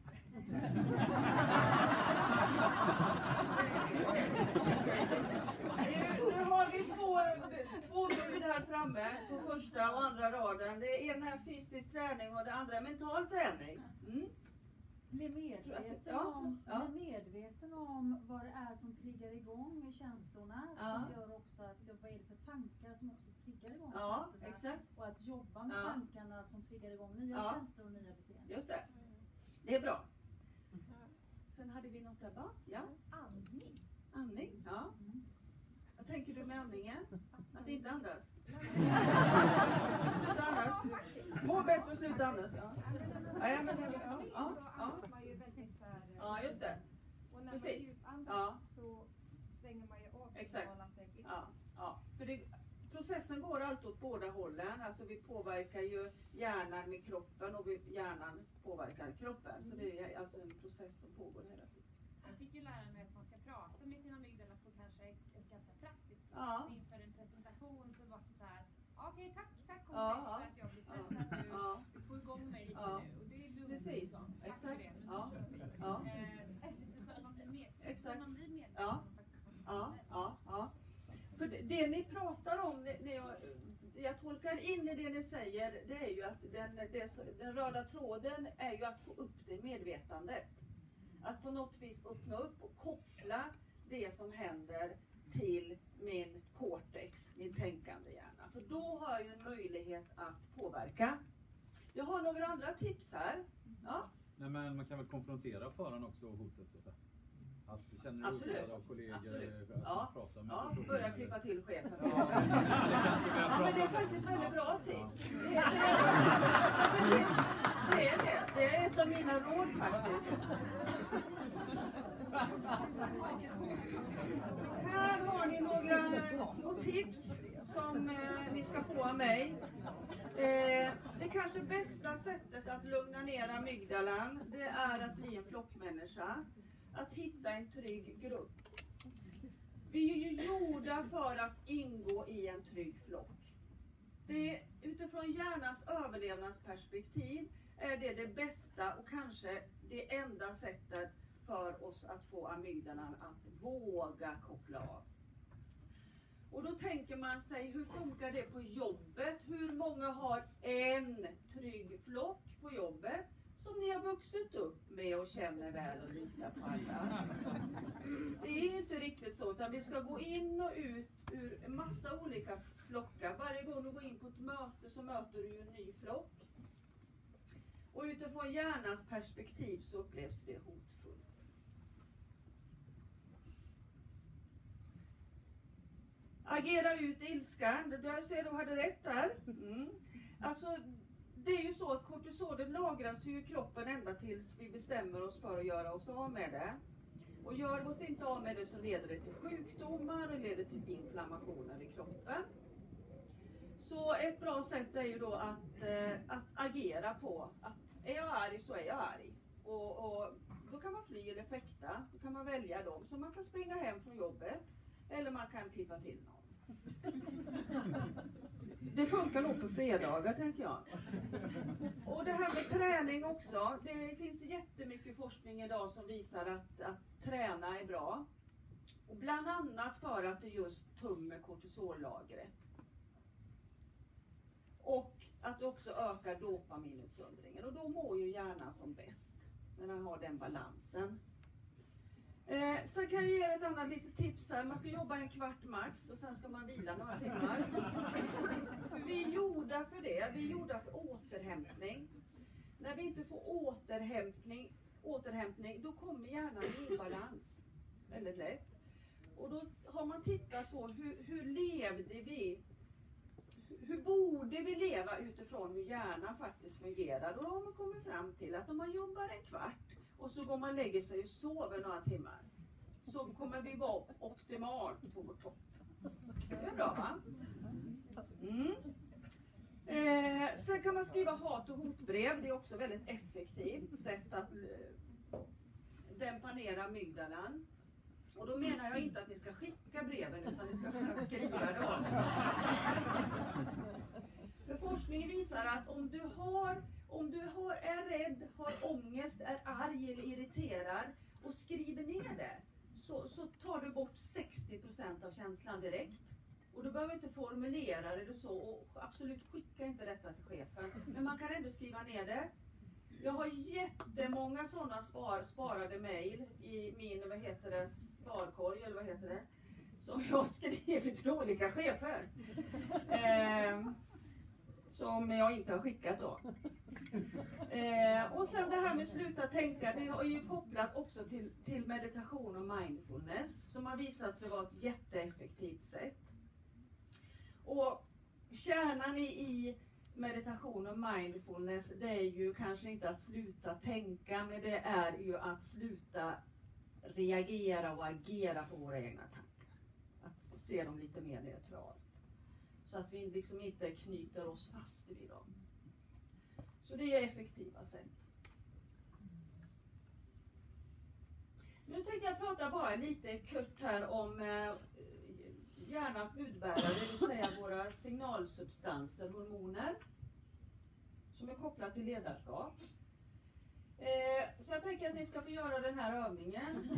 S2: Nu har vi två bud här framme på första och andra raden. Det är den här fysisk träning och det andra är mental träning.
S7: Bli medveten om vad det är som triggar igång känslorna, som gör också att vad är det för tankar som också triggar igång känslorna.
S2: Exakt.
S7: Och att jobba med tankarna som triggar igång nya känslor och nya beteenden.
S2: Just det. Det är bra. Sen hade vi något där bak. Ja.
S7: Andning.
S2: Andning, ja. Vad tänker du med andningen? Att inte andas? Sluta andas. Må bättre att sluta andas, ja. Ja, just det.
S8: Och när man
S2: Precis.
S8: djupandas så stänger man ju av centralanteckningen.
S2: Ja. För processen går alltid åt båda hållen. Alltså vi påverkar ju hjärnan med kroppen och hjärnan påverkar kroppen. Så det är alltså en process som pågår hela tiden.
S3: Jag fick ju lära mig att man ska prata med sina amygdala på kanske ett ganska praktiskt plan. Så inför en presentation så var det så här: okej, tack kompis för att jag blir stressad nu. Du får igång mig lite nu. Och det är lugnt.
S2: Precis.
S3: Liksom. Tack för det. Nu kör vi. Så att man blir medveten.
S2: Exakt.
S3: Man blir medveten.
S2: Ja. För det ni pratar om, jag tolkar in i det ni säger, det är ju att den röda tråden är ju att få upp det medvetandet. Att på något vis öppna upp och koppla det som händer till min cortex, min tänkande hjärna. För då har jag en möjlighet att påverka. Jag har några andra tips här. Ja.
S9: Nej, men man kan väl konfrontera faran också och hotet så att säga. Att känner du
S2: Absolut.
S9: av kollegor
S2: Ja.
S9: prata med
S2: Ja,
S9: personer.
S2: börja klippa till chefen.
S9: Ja,
S2: Men det är faktiskt väldigt bra tips. Det är ett av mina råd faktiskt. Här har ni några små tips som ni ska få av mig. Det kanske bästa sättet att lugna ner amygdalan, det är att bli en flockmänniska. Att hitta en trygg grupp. Vi är ju gjorda för att ingå i en trygg flock. Utifrån hjärnans överlevnadsperspektiv är det bästa och kanske det enda sättet för oss att få amygdalan att våga koppla av. Och då tänker man sig, hur funkar det på jobbet? Hur många har en trygg flock på jobbet som ni har vuxit upp med och känner väl och litar på alla? Det är inte riktigt så, utan vi ska gå in och ut ur en massa olika flockar. Varje gång du går in på ett möte så möter du en ny flock. Och utifrån hjärnans perspektiv så upplevs det hotfullt. Agera ut ilskan. Du ser du hade rätt där. Alltså, det är ju så att kortisolet lagras ju i kroppen ända tills vi bestämmer oss för att göra oss av med det. Och gör vi oss inte av med det så leder det till sjukdomar och leder till inflammationer i kroppen. Så ett bra sätt är ju då att agera på att är jag arg så är jag arg. Och då kan man fly eller fäkta. Då kan man välja dem. Så man kan springa hem från jobbet. Eller man kan klippa till någon. Det funkar nog på fredagar, tänker jag. Och det här med träning också. Det finns jättemycket forskning idag som visar att träna är bra. Och bland annat för att det just tömmer kortisollagret. Och att det också ökar dopaminutsöndringen. Och då mår ju hjärnan som bäst. När den har den balansen. Sen kan jag ge ett annat litet tips här. Man ska jobba en kvart max och sen ska man vila några timmar. För vi är gjorda för det. Vi är gjorda för återhämtning. När vi inte får återhämtning då kommer hjärnan i balans. Väldigt lätt. Och då har man tittat på hur levde vi? Hur borde vi leva utifrån hur hjärnan faktiskt fungerar? Då har man kommit fram till att om man jobbar en kvart och så går man och lägger sig och sover några timmar. så kommer vi vara optimalt på vår topp. Det är bra, va? Sen kan man skriva hat- och hotbrev. Det är också väldigt effektivt sätt att dämpa ner amygdalan. Och då menar jag inte att ni ska skicka breven, utan ni ska kunna skriva dem. För forskningen visar att om du är rädd, har ångest, är arg eller irriterad och skriver ner det, så tar du bort 60% av känslan direkt. Och du behöver inte formulera det så, och absolut skicka inte detta till chefen. Men man kan ändå skriva ner det. Jag har jättemånga sådana sparade mejl i min, sparkorg, eller vad heter det, som jag skrivit till olika chefer. Som jag inte har skickat då. Och sen det här med sluta tänka, det är ju kopplat också till meditation och mindfulness, som har visat sig vara ett jätteeffektivt sätt. Och kärnan i meditation och mindfulness, det är ju kanske inte att sluta tänka, men det är ju att sluta reagera och agera på våra egna tankar. Att se dem lite mer neutralt. Så att vi liksom inte knyter oss fast vid dem. Så det är effektiva sätt. Nu tänkte jag prata bara lite kort här om hjärnans budbärare, det vill säga våra signalsubstanser, hormoner, som är kopplat till ledarskap. Så jag tänker att ni ska få göra den här övningen.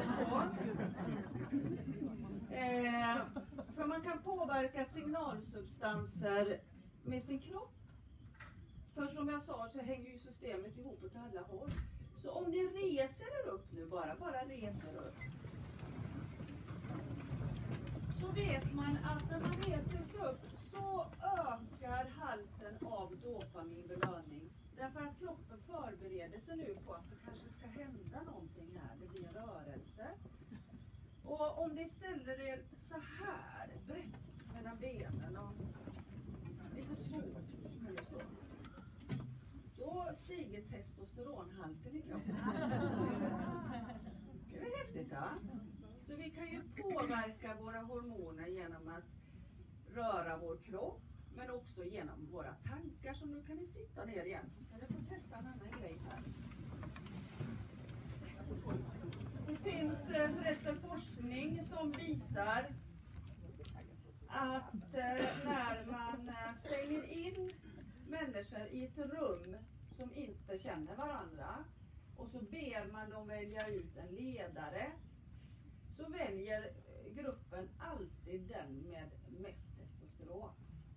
S2: För man kan påverka signalsubstanser med sin kropp. För som jag sa så hänger ju systemet ihop åt alla håll. Så om ni reser er upp nu, bara reser upp. Så vet man att när man reser sig upp så ökar halten av dopaminbelöning. Därför att kroppen förbereder sig nu på att det kanske ska hända någonting här. Det blir rörelse. Och om ni ställer er så här brett mellan benen och lite så kan det stå. Då stiger testosteronhalten i kroppen. Det är häftigt, va? Så vi kan ju påverka våra hormoner genom att röra vår kropp, men också genom våra tankar. Så nu kan ni sitta ner igen, så ska ni få testa en annan grej här. Det finns förresten forskning som visar att när man stänger in människor i ett rum som inte känner varandra och så ber man dem välja ut en ledare, så väljer gruppen alltid den med mest testosteron.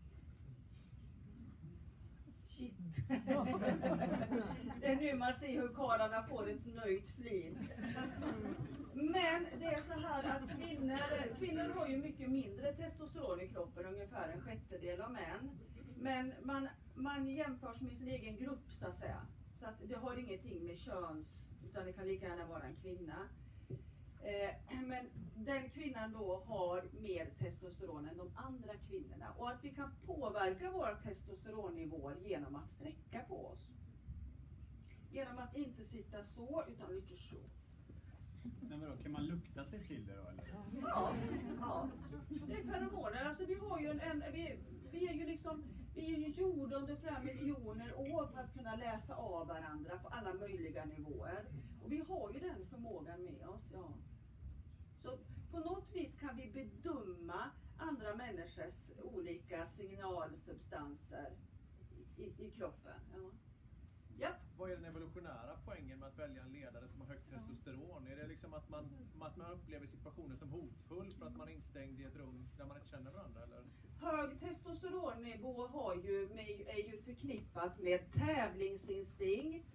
S2: Shit. Det är nu man ser hur karlarna får ett nöjt flin. Men det är så här att kvinnor har ju mycket mindre testosteron i kroppen, ungefär en sjättedel av män. Men man jämförs med sin egen grupp, så att säga. Så att det har ingenting med köns, utan det kan lika gärna vara en kvinna. Men den kvinnan då har mer testosteron än de andra kvinnorna. Och att vi kan påverka våra testosteronnivåer genom att sträcka på oss. Genom att inte sitta så, utan lite så.
S4: Men vadå, kan man lukta sig till det då, eller?
S2: Ja. Det är feromoner. Alltså vi har ju vi är ju gjorda under flera miljoner år för att kunna läsa av varandra på alla möjliga nivåer. Och vi har ju den förmågan med oss, ja. Så på något vis kan vi bedöma andra människors olika signalsubstanser i kroppen. Ja. Ja.
S6: Vad är den evolutionära poängen med att välja en ledare som har högt testosteron? Är det liksom att man upplever situationen som hotfull för att man är instängd i ett rum där man inte känner varandra? Eller?
S2: Hög testosteronnivå är ju förknippat med tävlingsinstinkt,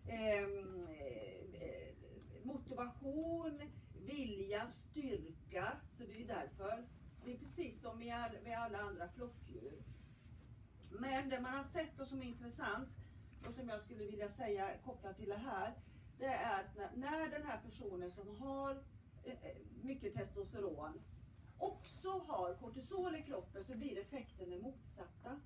S2: motivation, vilja, styrka. Så det är ju därför. Det är precis som med alla andra flockdjur. Men det man har sett och som är intressant, och som jag skulle vilja säga kopplat till det här, det är att när den här personen som har mycket testosteron också har kortisol i kroppen, så blir effekten den motsatta.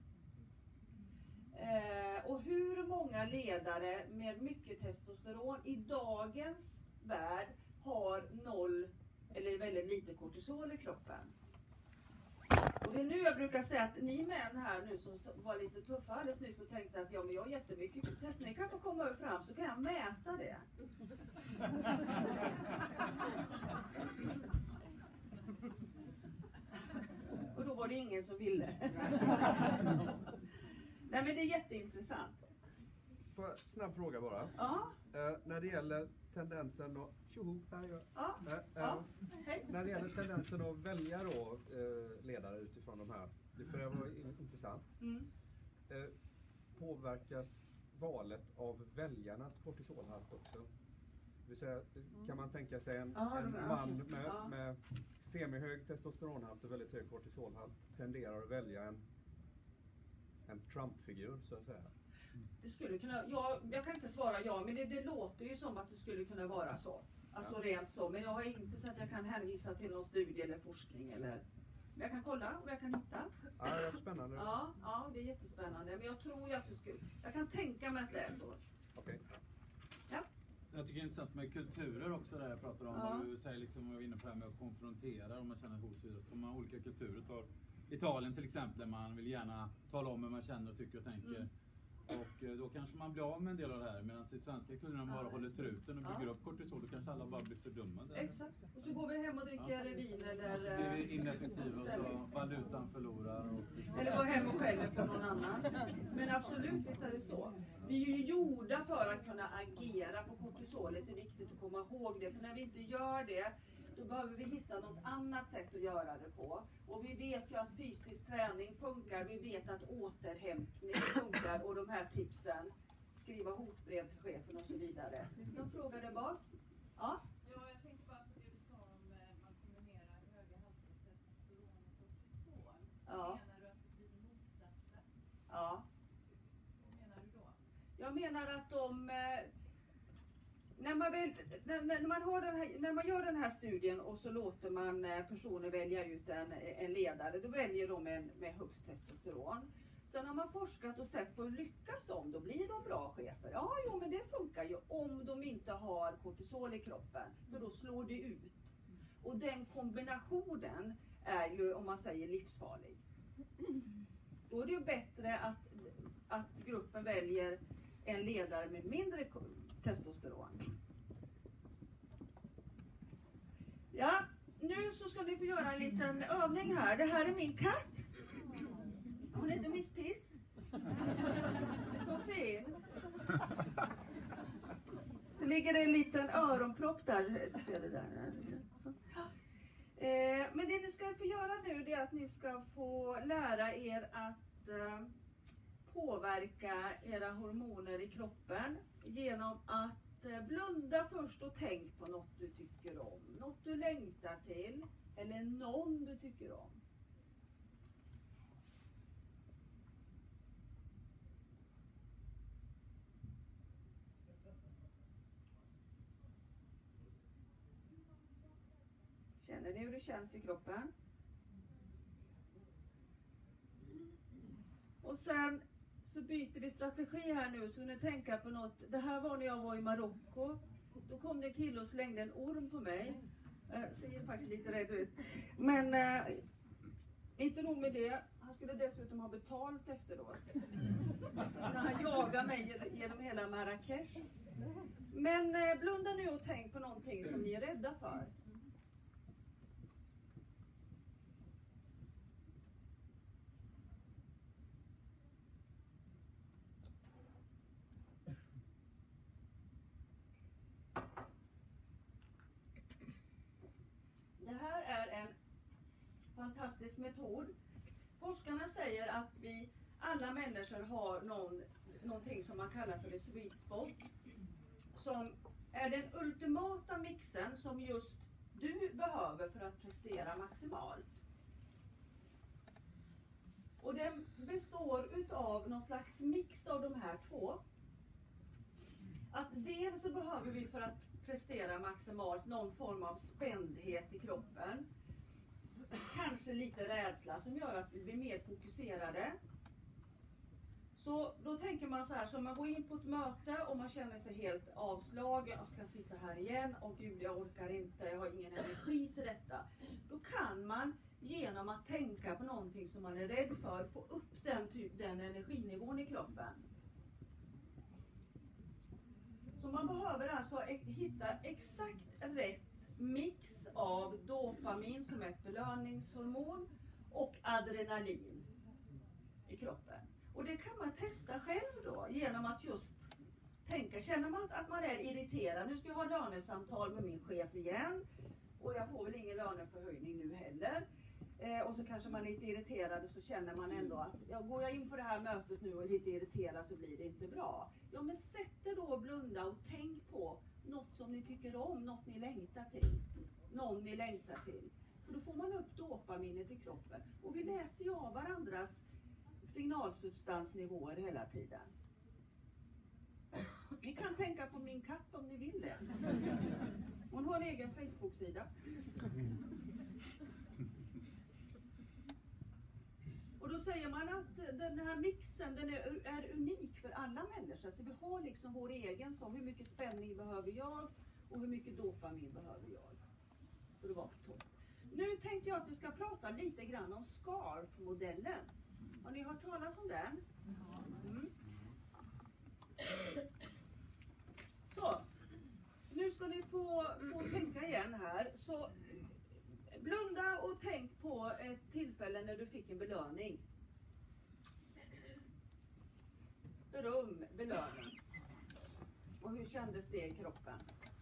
S2: Och hur många ledare med mycket testosteron i dagens värld har 0 eller väldigt lite kortisol i kroppen. Och det är nu jag brukar säga att ni män här nu som var lite tuffa alldeles nyss och tänkte att ja, men jag har jättemycket test. Ni kan få komma fram så kan jag mäta det. Och då var det ingen som ville. Nej, men det är jätteintressant.
S10: Får jag snabb fråga bara?
S2: Ja.
S10: När det gäller tendensen att... Tjoho, här gör
S2: jag.
S10: När det gäller tendensen att välja då, ledare utifrån de här, för det var intressant. Påverkas valet av väljarnas kortisolhalt också? Det vill säga, kan man tänka sig en man med semihög testosteronhalt och väldigt hög kortisolhalt tenderar att välja en Trump-figur så att säga?
S2: Det skulle kunna, jag kan inte svara ja, men det låter ju som att det skulle kunna vara så. Alltså rent så, men jag har inte så att jag kan hänvisa till någon studie eller forskning eller... Men jag kan kolla och jag kan hitta.
S10: Ja, det är spännande.
S2: Ja, det är jättespännande. Men jag tror ju att det skulle... Jag kan tänka mig att det är så.
S10: Okej.
S2: Ja.
S9: Jag tycker det är intressant med kulturer också, där jag pratar om. Ja. Du säger liksom, jag var inne på det här med att konfrontera om man känner hot. Så man har olika kulturer. Tar Italien till exempel, där man vill gärna tala om hur man känner och tycker och tänker. Och då kanske man blir av med en del av det här. Medan i svenska kulturen bara håller truten och bygger upp kortisol. Då kanske alla bara blir fördummade.
S2: Exakt. Och så går vi hem och dricker vin eller...
S9: Och så blir vi ineffektiva och så valutan förlorar.
S2: Eller går hem och skäller på någon annan. Men absolut, visst är det så. Vi är ju gjorda för att kunna agera på kortisolet. Det är viktigt att komma ihåg det. För när vi inte gör det, då behöver vi hitta något annat sätt att göra det på. Och vi vet ju att fysisk träning funkar. Vi vet att återhämtning funkar. Och de här tipsen, skriva hotbrev till chefen och så vidare. De frågade bak. Ja?
S3: Ja, jag tänkte bara på det du sa om man kombinerar höga halter testosteron och kortisol.
S2: Ja.
S3: Menar du att det blir det motsatta?
S2: Ja.
S3: Vad menar du då?
S2: Jag menar att när man gör den här studien och så låter man personer välja ut en ledare, då väljer de med högst testosteron. Sen har man forskat och sett på hur lyckas de, då blir de bra chefer. Ja, jo, men det funkar ju om de inte har kortisol i kroppen, för då slår det ut. Och den kombinationen är ju, om man säger, livsfarlig. Då är det ju bättre att gruppen väljer en ledare med mindre testosteron. Ja, nu så ska ni få göra en liten övning här. Det här är min katt. Hon heter Miss Piss. Så fin. Så ligger det en liten öronpropp där. Ser du där? Men det ni ska få göra nu, det är att ni ska få lära er att påverka era hormoner i kroppen genom att blunda först och tänk på något du tycker om. Något du längtar till eller någon du tycker om. Känner ni hur det känns i kroppen? Och sen så byter vi strategi här nu, så ni tänker på något. Det här var när jag var i Marocko. Då kom det en kille och slängde en orm på mig. Ser faktiskt lite rädd ut. Men inte nog med det. Han skulle dessutom ha betalt efteråt. Så han jagade mig genom hela Marrakesh. Men blunda nu och tänk på någonting som ni är rädda för. Det här är en fantastisk metod. Forskarna säger att vi alla människor har någonting som man kallar för ett sweet spot. Som är den ultimata mixen som just du behöver för att prestera maximalt. Och den består utav någon slags mix av de här två. Att dels så behöver vi för att prestera maximalt någon form av spändhet i kroppen. Kanske lite rädsla som gör att vi blir mer fokuserade. Så då tänker man så här, så man går in på ett möte och man känner sig helt avslagen, jag ska sitta här igen, och gud jag orkar inte, jag har ingen energi till detta. Då kan man genom att tänka på någonting som man är rädd för få upp den energinivån i kroppen. Så man behöver alltså hitta exakt rätt mix av dopamin som är ett belöningshormon och adrenalin i kroppen. Och det kan man testa själv då genom att just tänka, känner man att man är irriterad, nu ska jag ha lönesamtal med min chef igen och jag får väl ingen löneförhöjning nu heller. Och så kanske man är lite irriterad och så känner man ändå att går jag in på det här mötet nu och är lite irriterad så blir det inte bra. Ja, men sätt er då och blunda och tänk på något som ni tycker om, något ni längtar till. Någon ni längtar till. För då får man upp dopaminet i kroppen. Och vi läser ju av varandras signalsubstansnivåer hela tiden. Ni kan tänka på min katt om ni vill det. Hon har en egen Facebook-sida. Och då säger man att den här mixen den är unik för alla människor. Så vi har liksom vår egen som hur mycket spänning behöver jag och hur mycket dopamin behöver jag. Så det var på topp. Nu tänkte jag att vi ska prata lite grann om SCARF-modellen. Har ni hört talas om den? Mm. Så, nu ska ni få tänka igen här. Så blunda och tänk på ett tillfälle när du fick en belöning. Beröm, belöning. Och hur kändes det i kroppen?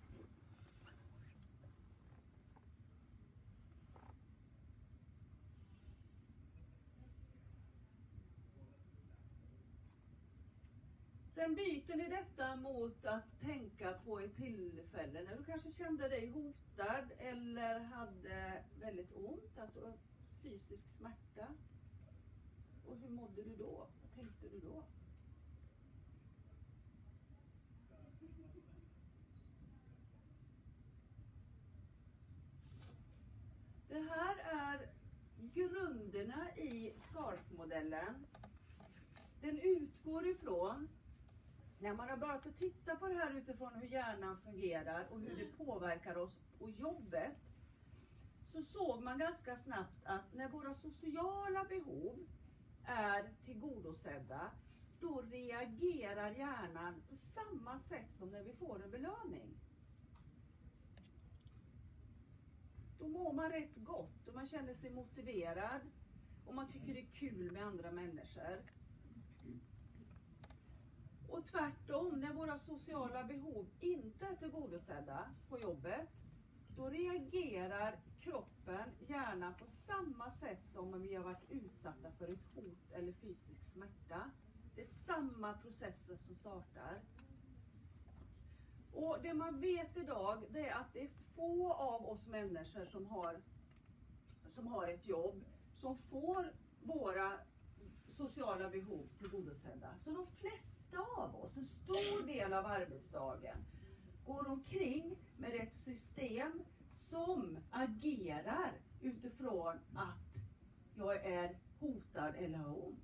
S2: Sen byter ni detta mot att tänka på ett tillfälle när du kanske kände dig hotad eller hade väldigt ont, alltså fysisk smärta. Och hur mådde du då? Vad tänkte du då? Det här är grunderna i SCARF-modellen. Den utgår ifrån, när man har börjat att titta på det här utifrån hur hjärnan fungerar och hur det påverkar oss på jobbet, så såg man ganska snabbt att när våra sociala behov är tillgodosedda, då reagerar hjärnan på samma sätt som när vi får en belöning. Då mår man rätt gott och man känner sig motiverad och man tycker det är kul med andra människor. Och tvärtom, när våra sociala behov inte är tillgodosedda på jobbet, då reagerar kroppen, hjärnan på samma sätt som om vi har varit utsatta för ett hot eller fysisk smärta. Det är samma processer som startar. Och det man vet idag, det är att det är få av oss människor som har ett jobb som får våra sociala behov tillgodosedda. Så de flesta av oss, en stor del av arbetsdagen, går omkring med ett system som agerar utifrån att jag är hotad eller har ont.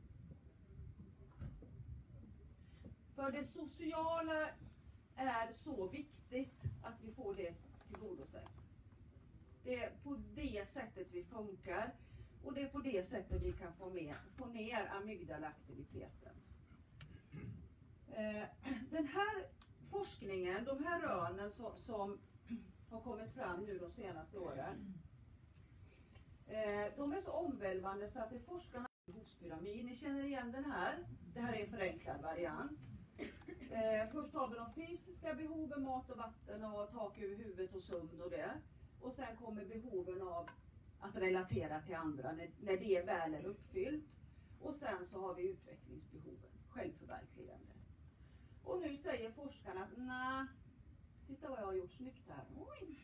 S2: För det sociala är så viktigt att vi får det tillgodosett. Det är på det sättet vi funkar och det är på det sättet vi kan få ner amygdalaaktiviteten. Den här forskningen, de här rönen som har kommit fram nu de senaste åren, de är så omvälvande så att det är forskarna i behovspyramid. Ni känner igen den här. Det här är en förenklad variant. Först har vi de fysiska behoven, mat och vatten och tak över huvudet och sömn och det. Och sen kommer behoven av att relatera till andra när det väl är uppfyllt. Och sen så har vi utvecklingsbehoven, självförverkligande. Och nu säger forskarna att nej, titta vad jag har gjort snyggt här. Oj.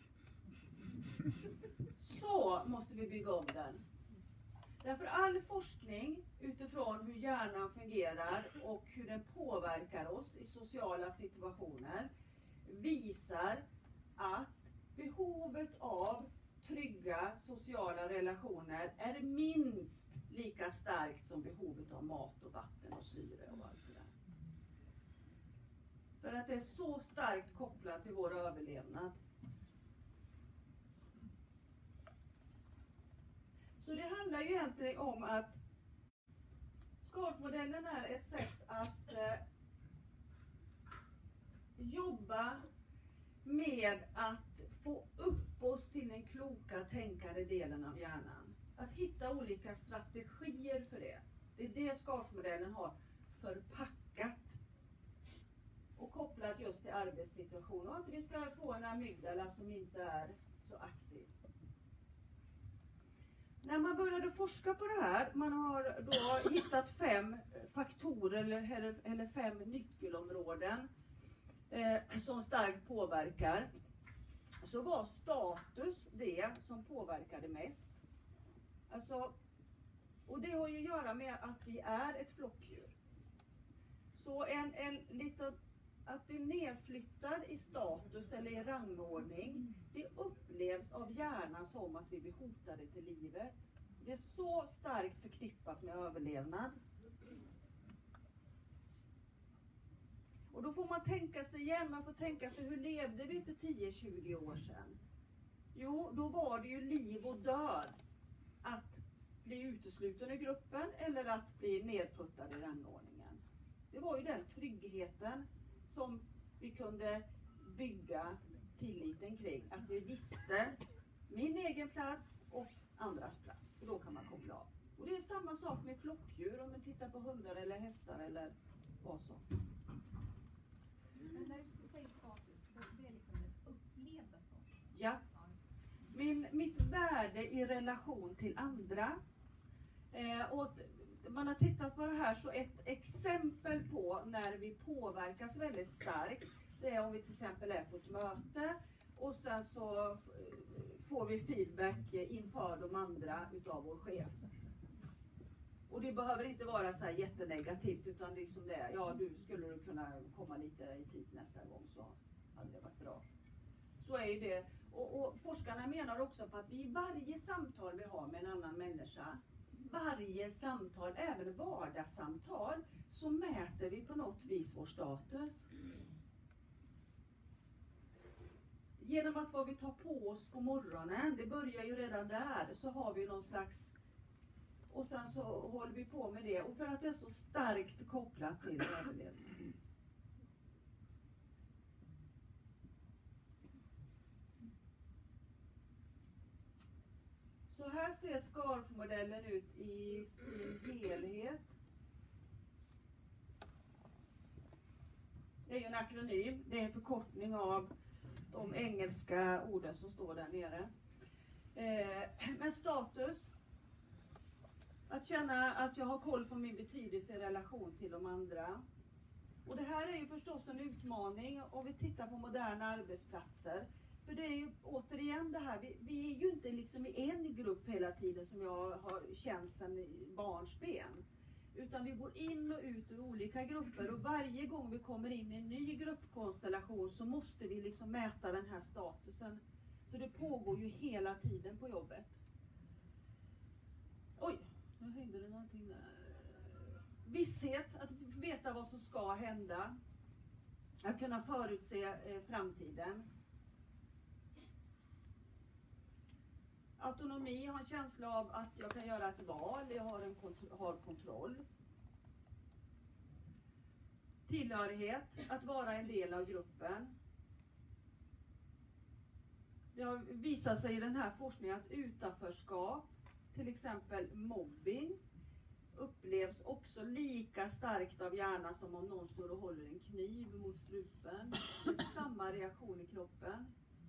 S2: Så måste vi bygga om den. Därför all forskning utifrån hur hjärnan fungerar och hur den påverkar oss i sociala situationer visar att behovet av trygga sociala relationer är minst lika starkt som behovet av mat och vatten och syre och allt det där. För att det är så starkt kopplat till vår överlevnad. Så det handlar ju egentligen om att SCARF-modellen är ett sätt att jobba med att få upp oss till den kloka tänkande delen av hjärnan. Att hitta olika strategier för det. Det är det SCARF-modellen har förpackat och kopplat just till arbetssituationen. Och att vi ska få en amygdala som inte är så aktiv. När man började forska på det här, man har då hittat 5 faktorer eller 5 nyckelområden som starkt påverkar. Så var status det som påverkade mest. Alltså, och det har ju att göra med att vi är ett flockdjur. Så att bli nedflyttad i status eller i rangordning, det upplevs av hjärnan som att vi blir hotade till livet. Det är så starkt förknippat med överlevnad. Och då får man tänka sig igen, man får tänka sig hur levde vi för 10-20 år sedan? Jo, då var det ju liv och död att bli utesluten i gruppen eller att bli nedputtad i rangordningen. Det var ju den tryggheten som vi kunde bygga tilliten kring. Att vi visste min egen plats och andras plats. För då kan man koppla av. Och det är samma sak med flockdjur om man tittar på hundar eller hästar eller vad som.
S8: Men när du säger status, det är liksom den upplevda statusen?
S2: Ja. Mitt värde i relation till andra. Och man har tittat på det här, så ett exempel på när vi påverkas väldigt starkt, det är om vi till exempel är på ett möte och sen så får vi feedback inför de andra utav vår chef. Och det behöver inte vara så här jättenegativt, utan liksom det, ja, skulle kunna komma lite i tid nästa gång, så hade det varit bra. Så är ju det. Och forskarna menar också på att vi i varje samtal vi har med en annan människa, varje samtal, även vardagssamtal, så mäter vi på något vis vår status. Genom att vad vi tar på oss på morgonen, det börjar ju redan där, så har vi någon slags, och sen så håller vi på med det. Och för att det är så starkt kopplat till överlevnad. Så här ser SCARF-modellen ut i sin helhet. Det är ju en akronym, det är en förkortning av de engelska orden som står där nere. Men status, att känna att jag har koll på min betydelse i relation till de andra. Och det här är ju förstås en utmaning om vi tittar på moderna arbetsplatser. För det är ju återigen det här, vi är ju inte liksom i en grupp hela tiden som jag har känt sedan barnsben. Utan vi går in och ut ur olika grupper, och varje gång vi kommer in i en ny gruppkonstellation så måste vi liksom mäta den här statusen. Så det pågår ju hela tiden på jobbet. Oj, nu hängde det någonting där. Visshet, att veta vad som ska hända. Att kunna förutse framtiden. Autonomi, har en känsla av att jag kan göra ett val, jag har kontroll. Tillhörighet, att vara en del av gruppen. Det har visat sig i den här forskningen att utanförskap, till exempel mobbing, upplevs också lika starkt av hjärnan som om någon står och håller en kniv mot strupen. Det är samma reaktion i kroppen.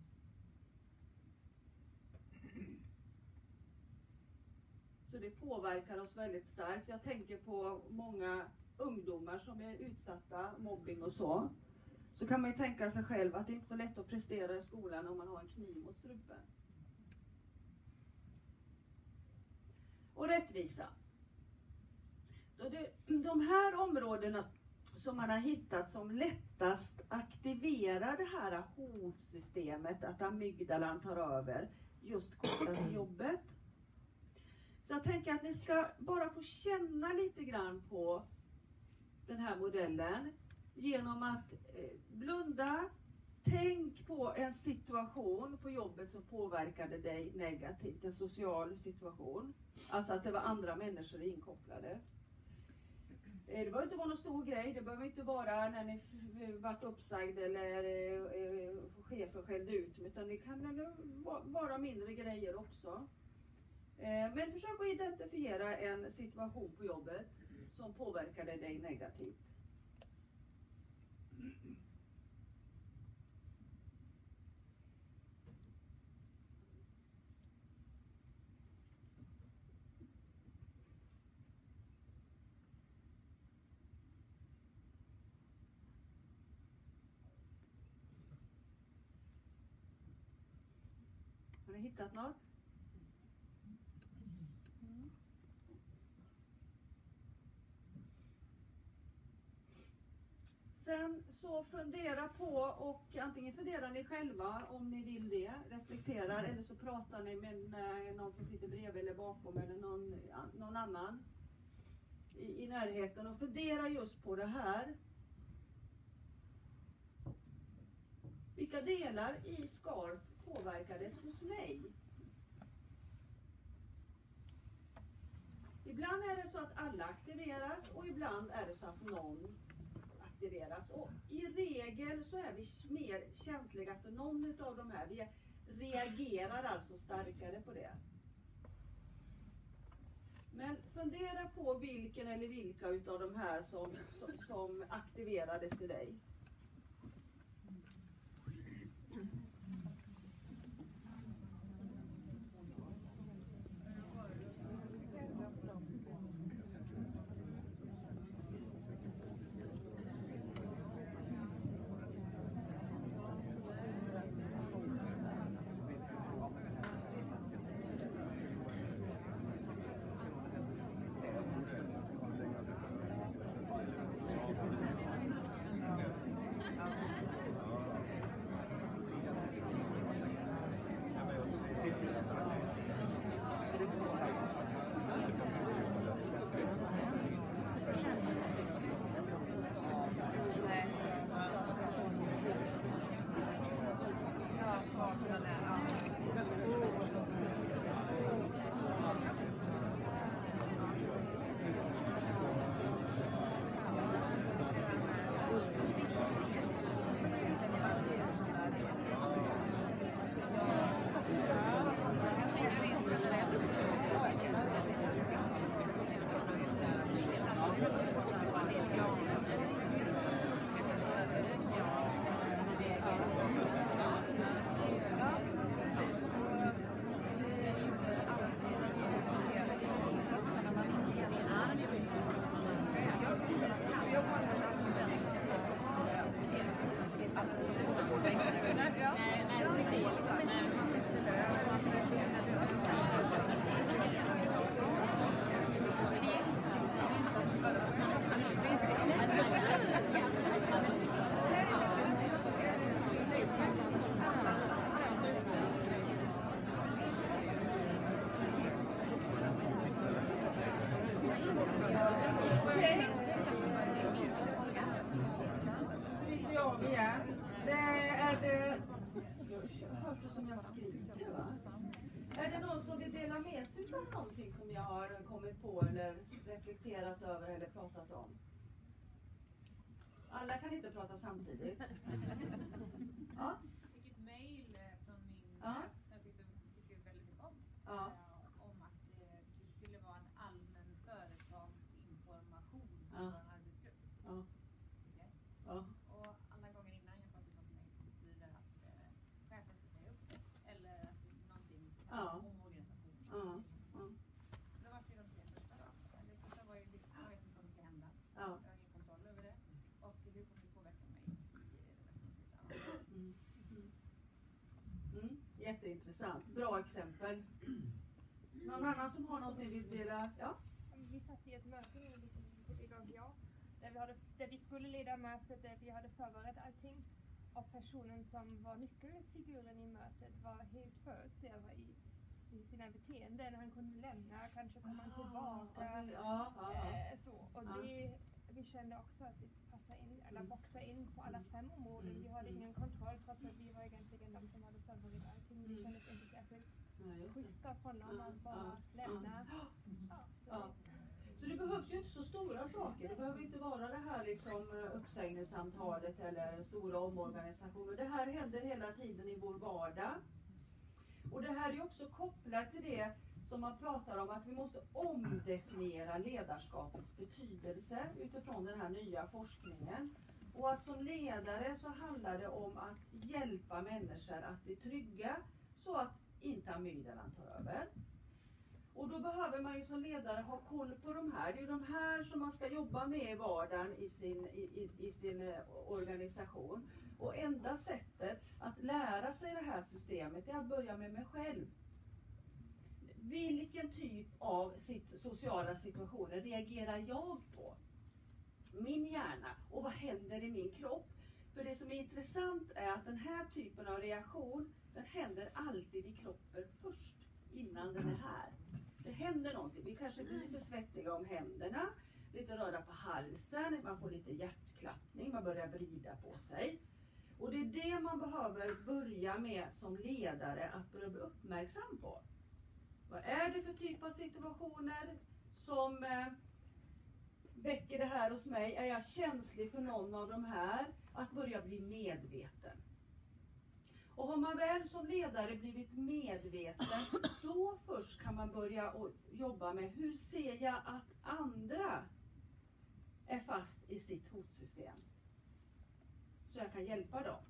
S2: Så det påverkar oss väldigt starkt. Jag tänker på många ungdomar som är utsatta, mobbing och så. Så kan man ju tänka sig själv att det inte är så lätt att prestera i skolan om man har en kniv mot strupen. Och rättvisa. De här områdena som man har hittat som lättast aktiverar det här hotsystemet, att amygdalan tar över, just kopplat till jobbet. Så jag tänker att ni ska bara få känna lite grann på den här modellen genom att blunda. Tänk på en situation på jobbet som påverkade dig negativt, en social situation. Alltså att det var andra människor inkopplade. Det behöver inte vara någon stor grej, det behöver inte vara när ni varit uppsagd eller chefen skällde ut, utan det kan vara mindre grejer också. Men försök att identifiera en situation på jobbet som påverkade dig negativt. Har ni hittat något? Sen så fundera på, och antingen funderar ni själva om ni vill det, reflekterar, eller så pratar ni med någon som sitter bredvid eller bakom eller någon annan i närheten och fundera just på det här. Vilka delar i SCARF påverkades hos mig? Ibland är det så att alla aktiveras och ibland är det så att någon aktiveras. Och i regel så är vi mer känsliga för någon av de här. Vi reagerar alltså starkare på det. Men fundera på vilken eller vilka utav de här som aktiverades i dig. Är det någon som vill dela med sig av någonting som jag har kommit på eller reflekterat över eller pratat om? Alla kan inte prata samtidigt. Ja.
S3: Jag fick ett mejl från min chef som jag tycker väldigt mycket om. Om att det skulle vara en allmän företagsinformation för en arbetsgrupp. Och alla gånger innan jag fått ett sånt mejl så betyder det att chefen ska säga upp sig. Eller att det är någonting om organisationen. Det var ju de 3 första då. Det första var ju, jag vet inte vad som ska hända. Jag har ingen kontroll över det. Och hur kommer det påverka mig
S2: Jätteintressant. Bra exempel. Någon annan som har något ni vill dela? Ja?
S11: Vi satt i ett möte igår, där vi skulle leda mötet, där vi hade förberett allting. Och personen som var nyckelfiguren i mötet var helt förutsägbar i sina beteenden. Han kunde lämna, kanske komma tillbaka. Så. Och vi kände också att vi passade in, eller boxade in på alla 5 områden. Vi hade ingen kontroll trots att vi var egentligen de som hade förberett allting. Vi kändes inte särskilt schyssta från honom att bara lämna.
S2: Så det behövs ju inte så stora saker. Det behöver inte vara det här liksom uppsägningssamtalet eller stora omorganisationer. Det här händer hela tiden i vår vardag. Och det här är också kopplat till det som man pratar om, att vi måste omdefiniera ledarskapets betydelse utifrån den här nya forskningen. Och att som ledare så handlar det om att hjälpa människor att bli trygga så att inte amygdalan tar över. Och då behöver man ju som ledare ha koll på de här. Det är de här som man ska jobba med i vardagen i sin organisation. Och enda sättet att lära sig det här systemet är att börja med mig själv. Vilken typ av sociala situationer reagerar jag på? Min hjärna, och vad händer i min kropp? För det som är intressant är att den här typen av reaktion, den händer alltid i kroppen först, innan den är här. Det händer någonting, vi kanske blir lite svettiga om händerna, lite röda på halsen, man får lite hjärtklappning, man börjar vrida på sig. Och det är det man behöver börja med som ledare, att börja bli uppmärksam på. Vad är det för typ av situationer som väcker det här hos mig? Är jag känslig för någon av de här? Att börja bli medveten. Och har man väl som ledare blivit medveten, då först kan man börja jobba med hur ser jag att andra är fast i sitt hotsystem. Så jag kan hjälpa dem.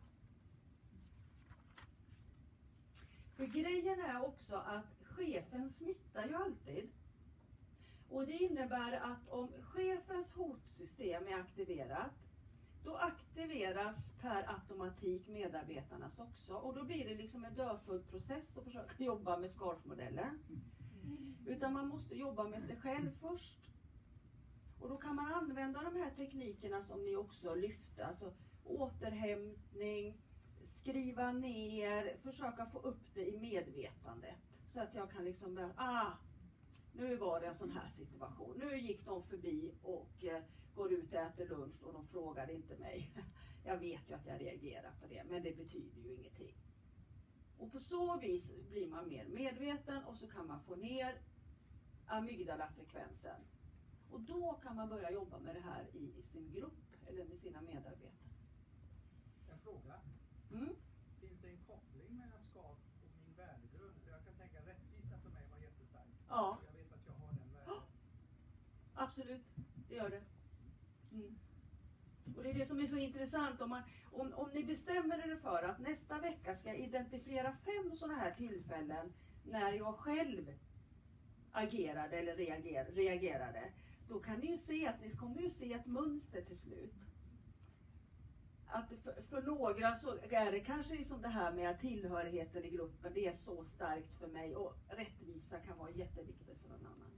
S2: För grejen är också att chefen smittar ju alltid. Och det innebär att om chefens hotsystem är aktiverat, då aktiveras per automatik medarbetarnas också. Och då blir det liksom en dödfull process att försöka jobba med scarfmodellen. Utan man måste jobba med sig själv först. Och då kan man använda de här teknikerna som ni också lyfte. Alltså återhämtning, skriva ner, försöka få upp det i medvetandet. Så att jag kan liksom, nu var det en sån här situation. Nu gick de förbi och går ut och äter lunch och de frågade inte mig. Jag vet ju att jag reagerar på det, men det betyder ju ingenting. Och på så vis blir man mer medveten och så kan man få ner amygdalafrekvensen. Och då kan man börja jobba med det här i sin grupp eller med sina medarbetare.
S12: En fråga. Finns det en koppling mellan SCARF och min värdegrund? För jag kan tänka rättvisa för mig var jättestark.
S2: Ja.
S12: Jag vet att jag har den värden.
S2: Absolut, det gör det. Och det är det som är så intressant. Om ni bestämmer er för att nästa vecka ska jag identifiera 5 sådana här tillfällen när jag själv agerade eller reagerade. Då kan ni ju se att ni kommer ju se ett mönster till slut. Att för några så är det kanske liksom det här med tillhörigheten i gruppen, det är så starkt för mig, och rättvisa kan vara jätteviktigt för någon annan.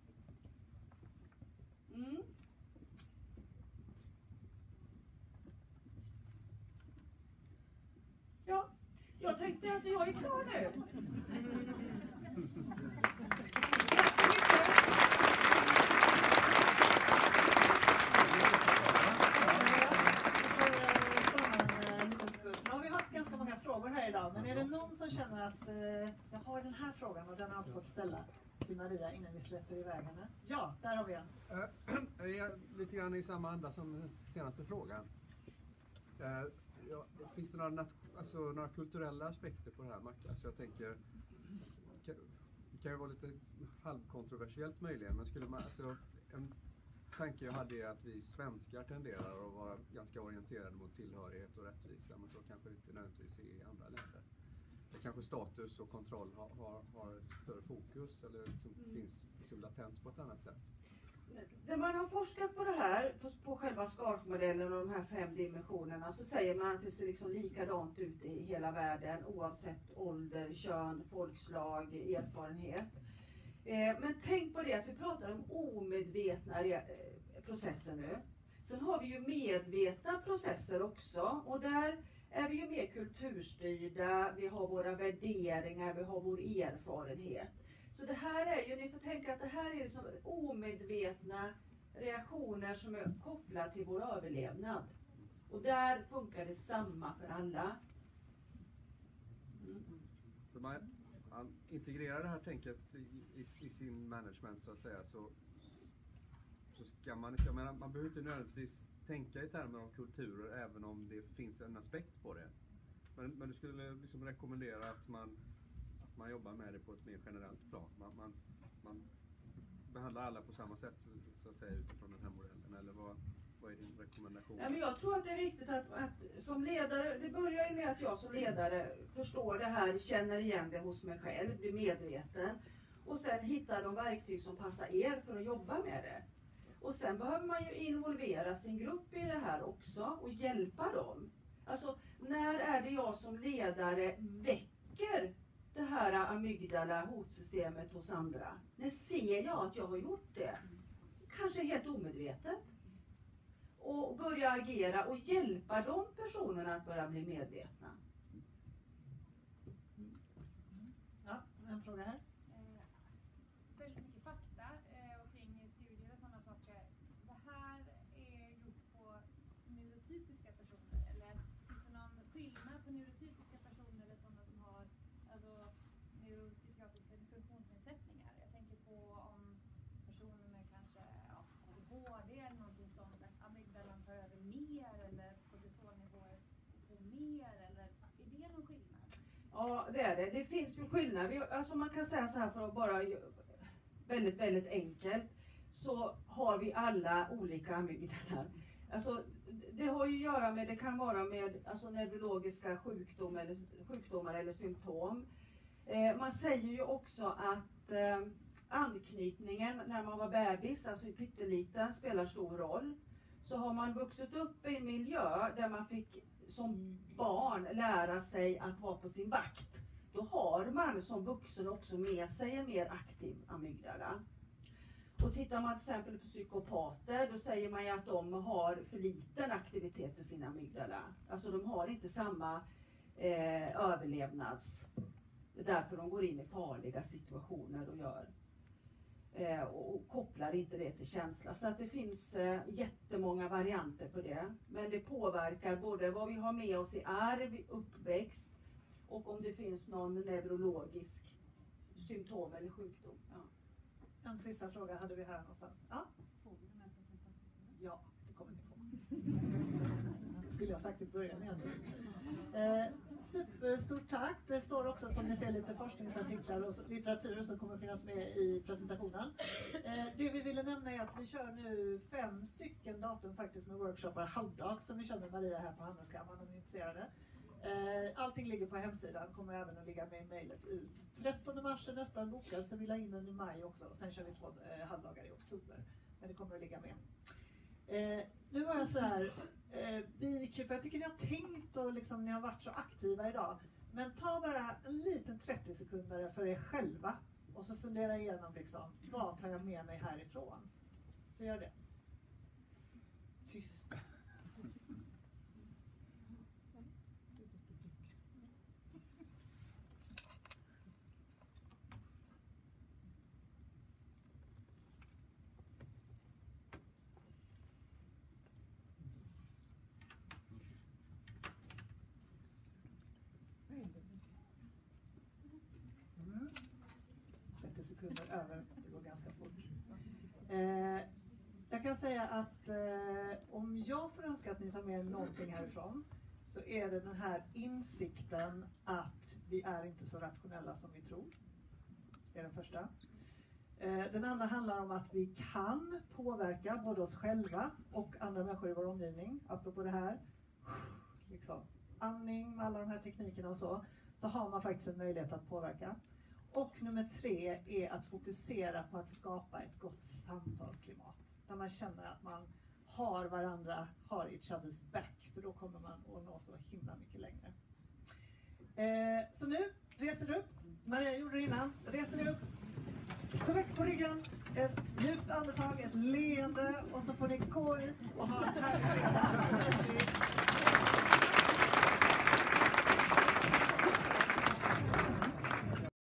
S2: Ja, jag tänkte att jag är klar nu. Ganska många frågor här idag, men är det någon som känner att jag har den här frågan och den har jag fått ställa till Maria innan vi släpper iväg henne? Ja, där har vi en.
S10: Jag är lite grann i samma anda som senaste frågan. Finns det några kulturella aspekter på det här, Macka? Så jag tänker, det kan ju vara lite halvkontroversiellt möjligen, men skulle man, en tanke jag hade är att vi svenskar tenderar att vara ganska orienterade mot tillhörighet och rättvisa, men så kanske det inte nödvändigtvis är i andra länder. Det kanske status och kontroll har större fokus eller finns liksom latent på ett annat sätt.
S2: När man har forskat på det här, på själva SCARF-modellen och de här 5 dimensionerna, så säger man att det ser liksom likadant ut i hela världen oavsett ålder, kön, folkslag, erfarenhet. Men tänk på det att vi pratar om omedvetna processer nu. Sen har vi ju medvetna processer också, och där är vi ju mer kulturstyrda, vi har våra värderingar, vi har vår erfarenhet. Så det här är ju, ni får tänka att det här är liksom omedvetna reaktioner som är kopplade till vår överlevnad. Och där funkar det samma för alla.
S10: Så man integrerar det här tänket i sin management så att säga, så ska man, jag menar, man behöver inte nödvändigtvis tänka i termer av kulturer även om det finns en aspekt på det. Men du skulle liksom rekommendera att man jobbar med det på ett mer generellt plan. Man behandlar alla på samma sätt så att säga utifrån den här modellen, eller vad är din rekommendation?
S2: Ja, men jag tror att det är viktigt att som ledare, det börjar ju med att jag som ledare förstår det här, känner igen det hos mig själv, blir medveten och sen hittar de verktyg som passar er för att jobba med det. Och sen behöver man ju involvera sin grupp i det här också och hjälpa dem. Alltså, när är det jag som ledare väcker det här amygdala hotsystemet hos andra? När ser jag att jag har gjort det? Kanske helt omedvetet. Och börja agera och hjälpa de personerna att börja bli medvetna.
S1: Ja, en fråga här.
S3: Väldigt mycket fakta och kring studier och sådana saker. Det här är gjort på neurotypiska personer, eller finns det någon skillnad på neurotypiska personer eller sådana som har alltså, neuropsykiatriska funktionsnedsättningar? Jag tänker på om personer med kanske ADHD eller någonting sånt, att amygdalan tar över mer eller kortisolnivåer på mer, eller är det någon skillnad?
S2: Ja, det är det. Det finns ju skillnad. Alltså man kan säga så här, för att bara väldigt, väldigt enkelt, så har vi alla olika amygdalar. Alltså, det har ju att göra med, det kan vara med alltså, neurologiska sjukdomar eller symptom. Man säger ju också att anknytningen när man var bebis, alltså pytteliten, spelar stor roll. Så har man vuxit upp i en miljö där man fick som barn lära sig att vara på sin vakt, då har man som vuxen också med sig en mer aktiv amygdala. Och tittar man till exempel på psykopater, då säger man ju att de har för liten aktivitet i sin amygdala. Alltså de har inte samma överlevnads, därför de går in i farliga situationer och gör. Och kopplar inte det till känsla. Så att det finns jättemånga varianter på det. Men det påverkar både vad vi har med oss i arv, uppväxt och om det finns någon neurologisk symptom eller sjukdom. Ja.
S1: En sista fråga hade vi här någonstans. Ja, ja, det kommer ni få. Det skulle jag sagt i början egentligen. Superstort tack. Det står också, som ni ser, lite forskningsartiklar och litteratur som kommer finnas med i presentationen. Det vi ville nämna är att vi kör nu 5 stycken datum faktiskt med workshoppar halvdag som vi kör med Maria här på Handelskammaren om ni är intresserade. Allting ligger på hemsidan, kommer även att ligga med i mejlet ut. 13 mars är nästan bokad, så vi la in den i maj också. Och sen kör vi 2 halvdagar i oktober. Men det kommer att ligga med. Nu var jag så här, bikupa, jag tycker ni har tänkt och liksom, ni har varit så aktiva idag. Men ta bara en liten 30 sekunder för er själva. Och så fundera igenom liksom, vad tar jag med mig härifrån? Så gör det. Tyst. Sekunder över, det går ganska fort. Jag kan säga att om jag får önska att ni tar med någonting härifrån, så är det den här insikten att vi är inte så rationella som vi tror. Det är den första. Den andra handlar om att vi kan påverka både oss själva och andra människor i vår omgivning. Apropå det här, liksom, andning med alla de här teknikerna och så har man faktiskt en möjlighet att påverka. Och nummer 3 är att fokusera på att skapa ett gott samtalsklimat. Där man känner att man har varandra, har each other's back. För då kommer man att nå så himla mycket längre. Så nu reser du upp. Maria gjorde det innan. Reser du upp. Sträck på ryggen. Ett djupt andetag, ett leende. Och så får ni gå ut och ha en härlig fredag.